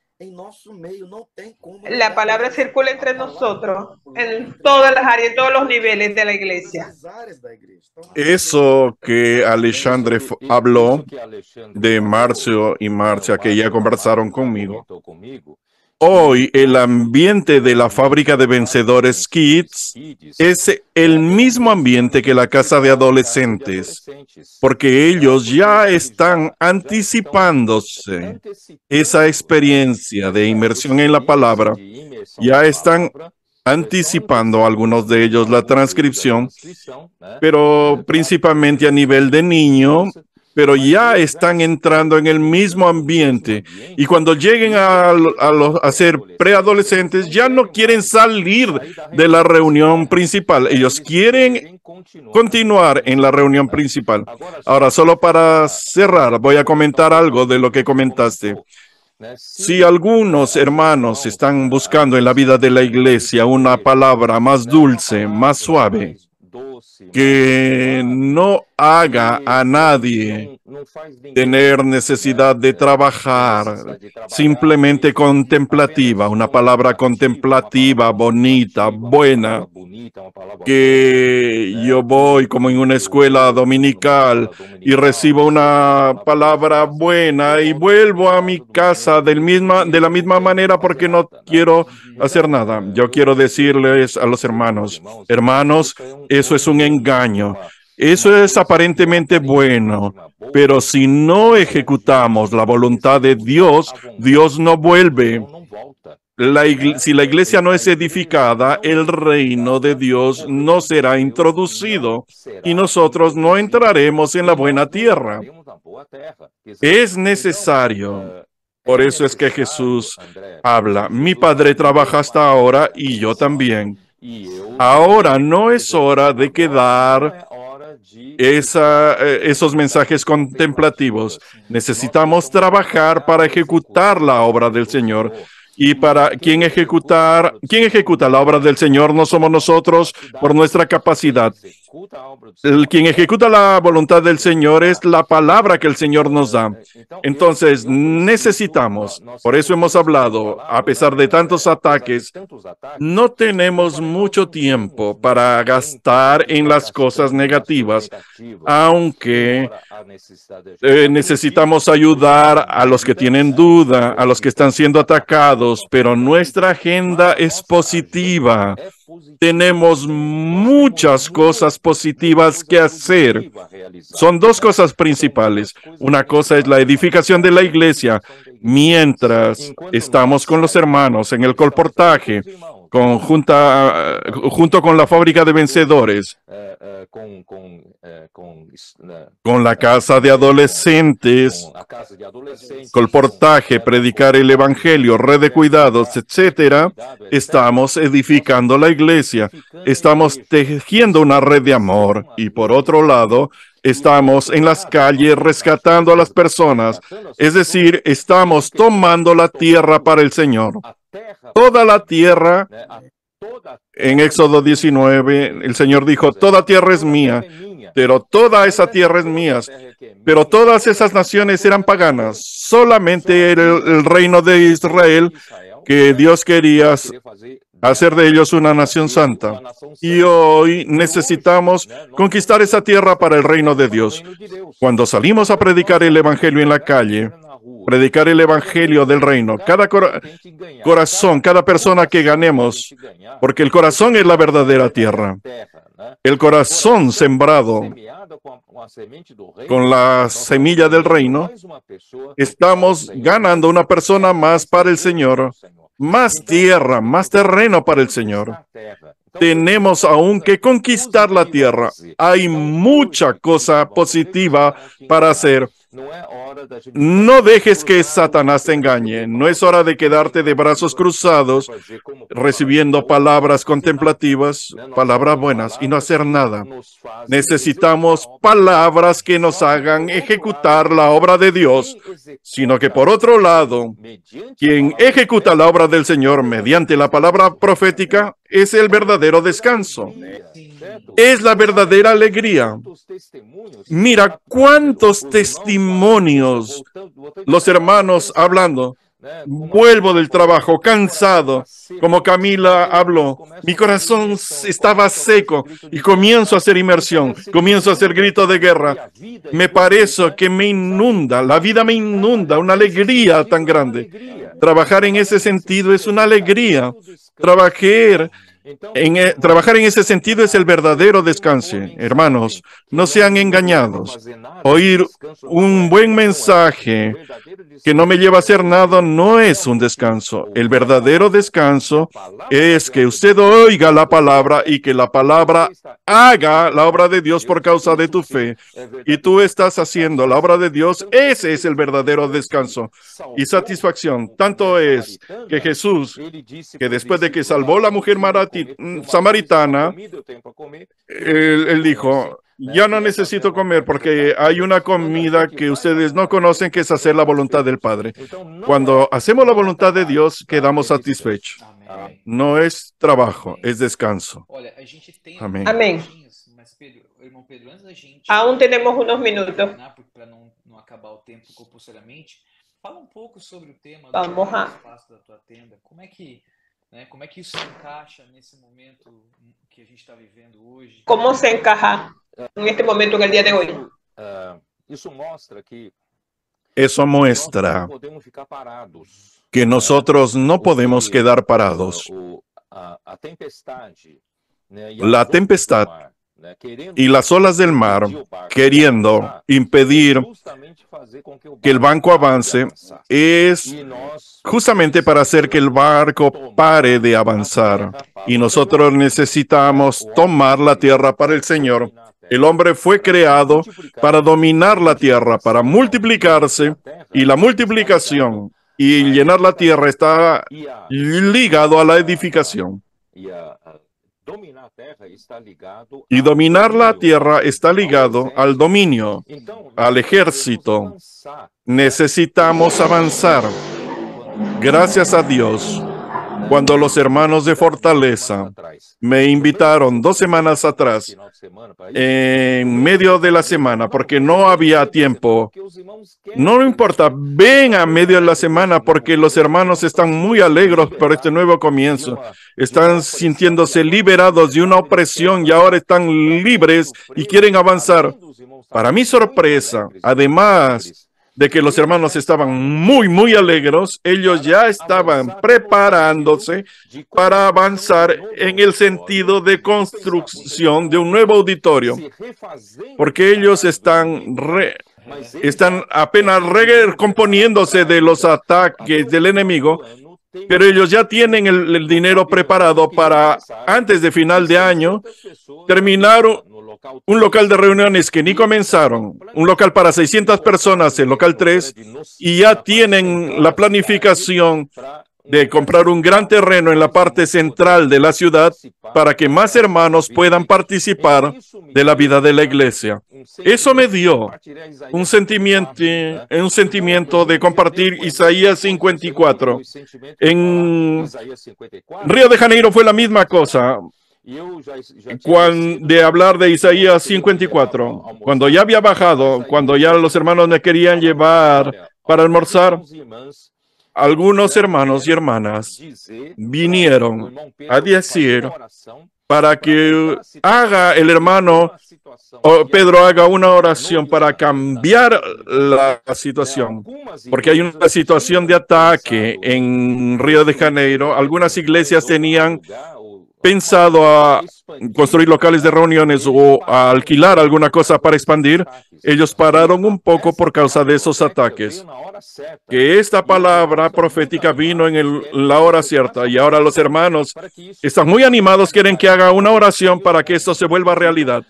La palabra circula entre nosotros, en todas las áreas, en todos los niveles de la iglesia. Eso que Alexandre habló de Marcio y Marcia, que ya conversaron conmigo. Hoy el ambiente de la fábrica de vencedores Kids es el mismo ambiente que la casa de adolescentes, porque ellos ya están anticipándose esa experiencia de inmersión en la palabra, ya están anticipando algunos de ellos la transcripción, pero principalmente a nivel de niño, pero ya están entrando en el mismo ambiente. Y cuando lleguen a, a, los, a ser preadolescentes, ya no quieren salir de la reunión principal. Ellos quieren continuar en la reunión principal. Ahora, solo para cerrar, voy a comentar algo de lo que comentaste. Si algunos hermanos están buscando en la vida de la iglesia una palabra más dulce, más suave, que no haga a nadie tener necesidad de trabajar, simplemente contemplativa, una palabra contemplativa, bonita, buena, que yo voy como en una escuela dominical y recibo una palabra buena y vuelvo a mi casa del misma, de la misma manera porque no quiero hacer nada. Yo quiero decirles a los hermanos, hermanos, eso es un engaño. Eso es aparentemente bueno, pero si no ejecutamos la voluntad de Dios, Dios no vuelve. La igle- si la iglesia no es edificada, el reino de Dios no será introducido y nosotros no entraremos en la buena tierra. Es necesario. Por eso es que Jesús habla, mi Padre trabaja hasta ahora y yo también. Ahora no es hora de quedar esa, eh, esos mensajes contemplativos. Necesitamos trabajar para ejecutar la obra del Señor. Y para quien ejecutar, quien ejecuta la obra del Señor no somos nosotros por nuestra capacidad. El quien ejecuta la voluntad del Señor es la palabra que el Señor nos da. Entonces necesitamos, por eso hemos hablado, a pesar de tantos ataques, no tenemos mucho tiempo para gastar en las cosas negativas, aunque eh, necesitamos ayudar a los que tienen duda, a los que están siendo atacados, pero nuestra agenda es positiva. Tenemos muchas cosas positivas que hacer. Son dos cosas principales. Una cosa es la edificación de la iglesia, mientras estamos con los hermanos en el colportaje, con, junta, junto con la fábrica de vencedores, con la casa de adolescentes, colportaje, predicar el evangelio, red de cuidados, etcétera. Estamos edificando la iglesia, estamos tejiendo una red de amor y por otro lado, estamos en las calles rescatando a las personas, es decir, estamos tomando la tierra para el Señor. Toda la tierra, en Éxodo diecinueve, el Señor dijo, toda tierra es mía, pero toda esa tierra es mía. Pero todas esas naciones eran paganas. Solamente el, el reino de Israel, que Dios quería hacer de ellos una nación santa. Y hoy necesitamos conquistar esa tierra para el reino de Dios. Cuando salimos a predicar el evangelio en la calle, predicar el evangelio del reino, cada cora- corazón, cada persona que ganemos, porque el corazón es la verdadera tierra. El corazón sembrado con la semilla del reino, estamos ganando una persona más para el Señor, más tierra, más terreno para el Señor. Tenemos aún que conquistar la tierra. Hay mucha cosa positiva para hacer. No dejes que Satanás te engañe. No es hora de quedarte de brazos cruzados recibiendo palabras contemplativas, palabras buenas y no hacer nada. Necesitamos palabras que nos hagan ejecutar la obra de Dios, sino que por otro lado, quien ejecuta la obra del Señor mediante la palabra profética es el verdadero descanso. Es la verdadera alegría. Mira cuántos testimonios los hermanos hablando. Vuelvo del trabajo cansado, como Camila habló. Mi corazón estaba seco y comienzo a hacer inmersión, comienzo a hacer grito de guerra. Me parece que me inunda, la vida me inunda, una alegría tan grande. Trabajar en ese sentido es una alegría. Trabajar En, eh, trabajar en ese sentido es el verdadero descanso. Hermanos, no sean engañados. Oír un buen mensaje que no me lleva a hacer nada no es un descanso. El verdadero descanso es que usted oiga la palabra y que la palabra haga la obra de Dios por causa de tu fe. Y tú estás haciendo la obra de Dios. Ese es el verdadero descanso y satisfacción. Tanto es que Jesús, que después de que salvó a la mujer marati- samaritana, él, él dijo, ya no necesito comer porque hay una comida que ustedes no conocen, que es hacer la voluntad del Padre. Cuando hacemos la voluntad de Dios, quedamos satisfechos. No es trabajo, es descanso. Amén. Amém. irmão Pedro, antes da gente Aún tenemos unos minutos. para não, não acabar o tempo compulsoriamente, fala um pouco sobre o tema Vamos do a- espaço da tua tenda. Como é que, né, como é que isso se encaixa nesse momento que a gente está vivendo hoje? ¿Cómo se encaja en este momento, en el día de hoy? Isso, ah, isso mostra que Eso nós muestra não podemos ficar parados. que nosotros no podemos quedar parados. O- a, a tempestade, né, e La as ondas do tempestad mar, né, querendo y las olas del mar impedir o barco de queriendo avançar, impedir justamente fazer com que o que el banco pare de avance avançar. es E nós justamente para hacer que el barco pare de avanzar. Y nosotros necesitamos tomar la tierra para el Señor. El hombre fue creado para dominar la tierra, para multiplicarse, y la multiplicación y llenar la tierra está E a- ligado a la edificación. e a- a dominar a terra está ligado Y ao dominar la domínio, tierra está ao ligado exército. al dominio, Então, nós al devemos ejército. avançar. Necesitamos avanzar. Gracias a Dios, cuando los hermanos de Fortaleza me invitaron dos semanas atrás, en medio de la semana, porque no había tiempo. No importa, ven a medio de la semana porque los hermanos están muy alegres por este nuevo comienzo. Están sintiéndose liberados de una opresión y ahora están libres y quieren avanzar. Para mi sorpresa, además de que los hermanos estaban muy, muy alegres, ellos ya estaban preparándose para avanzar en el sentido de construcción de un nuevo auditorio, porque ellos están, re- están apenas recomponiéndose de los ataques del enemigo, pero ellos ya tienen el, el dinero preparado para, antes de final de año, terminar un local de reuniones que ni comenzaron, un local para seiscientas personas, el local tres, y ya tienen la planificación de comprar un gran terreno en la parte central de la ciudad para que más hermanos puedan participar de la vida de la iglesia. Eso me dio un sentimiento, un sentimiento de compartir Isaías cincuenta y cuatro. En Río de Janeiro fue la misma cosa. Cuando, de hablar de Isaías cincuenta y cuatro, cuando ya había bajado, cuando ya los hermanos me querían llevar para almorzar, algunos hermanos y hermanas vinieron a decir para que haga el hermano o Pedro haga una oración para cambiar la situación, porque hay una situación de ataque en Río de Janeiro. Algunas iglesias tenían pensado a construir locales de reuniones o a alquilar alguna cosa para expandir. Ellos pararon un poco por causa de esos ataques. Que esta palabra profética vino en el- la hora cierta y ahora los hermanos están muy animados, quieren que haga una oración para que esto se vuelva realidad.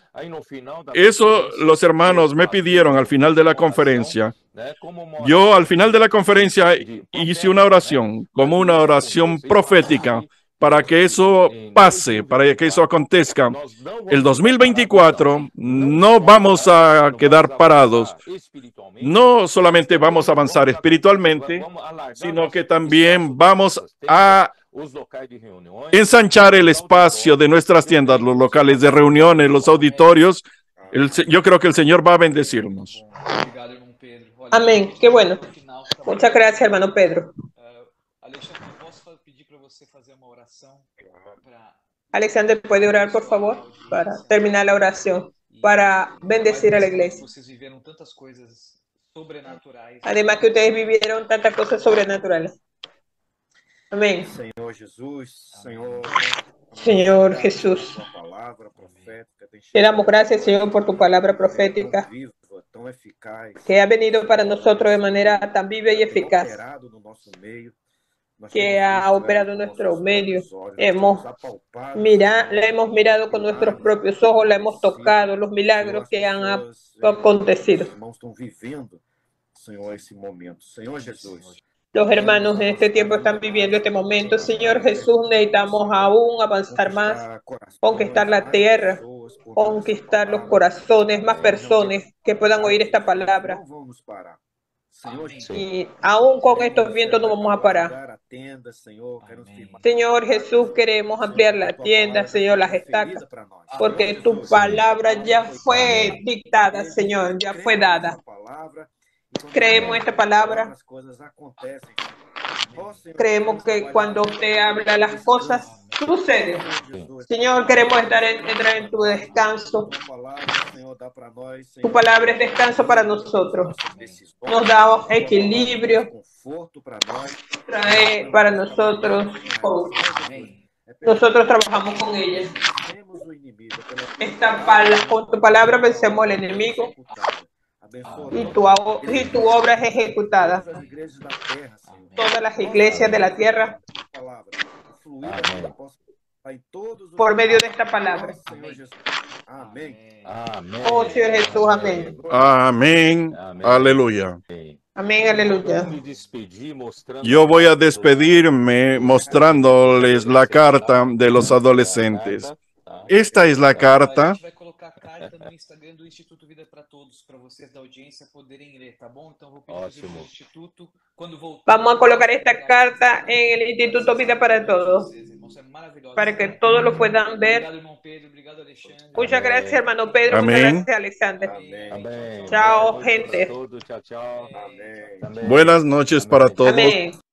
Eso los hermanos me pidieron al final de la conferencia. Yo al final de la conferencia hice una oración, como una oración profética, para que eso pase, para que eso acontezca. El dos mil veinticuatro no vamos a quedar parados. No solamente vamos a avanzar espiritualmente, sino que también vamos a ensanchar el espacio de nuestras tiendas, los locales de reuniones, los auditorios. El se- yo creo que el Señor va a bendecirnos. Obrigado, irmão Pedro. Olha, Amén. Qué bueno. no final, tá bom? Muchas gracias, hermano Pedro. Eh, Alexandre, eu posso fa- pedir para você fazer uma oração para Alexander, ¿puede orar, por favor, para terminar la oración, para bendecir a la iglesia? Vocês viveram tantas coisas sobrenaturais. Además que ustedes vivieron tantas cosas sobrenaturales. Amén. Senhor Jesus, Senhor, Señor Jesús, tua palavra profética tem te damos gracias, Señor, por tu palabra tão profética viva, tão eficaz, que ha venido para nosotros de manera tan viva y tem eficaz, operado no nosso meio. Nós que temos ha visto operado ela en com nuestro nossos medio. próprios olhos, nós Hemos temos apalpado, Mira, Senhor, la hemos mirado con nuestros propios ojos, la hemos tocado, los milagros que han a- acontecido. Os irmãos estão vivendo, Senhor, esse momento. Senhor Jesus, Los hermanos en este tiempo están viviendo este momento. Señor Jesús, necesitamos aún avanzar más, corações, conquistar la mais tierra, pessoas por conquistar essa los palavra. corazones, más personas que puedan oír esta palabra. Não vamos parar. Y aún con estos vientos no vamos a parar. Señor Jesús, queremos ampliar la tienda, Señor, las estacas, porque tu palabra ya fue dictada, Señor, ya fue dada. Creemos esta palabra. Creemos que cuando usted habla las cosas suceden. Señor, queremos estar en, entrar en tu descanso. Tu palabra es descanso para nosotros. Nos da equilibrio. Trae para nosotros. Nosotros trabajamos con ella. Esta pala, con tu palabra vencemos al enemigo. Y tu, y tu obra es ejecutada. Todas las iglesias de la tierra, por medio de esta palabra. Oh Señor Jesús, amén. Amén. Aleluya. Amén, aleluya. Yo voy a despedirme mostrándoles la carta de los adolescentes. Esta es la carta. Carta no Instagram do Instituto Vida para Todos, para vocês da audiência poderem ler, tá bom? Então vou pedir ao Instituto, quando voltar. Vamos a colocar esta carta en el Instituto Vida para Todos, para que todos lo puedan ver. Obrigado, irmão Pedro. Obrigado, Alexandre. Muchas gracias, hermano Pedro. Amén. Muchas gracias, Alexander. Amén. Chao, gente. Chao, chao. Buenas noches para todos. Amén.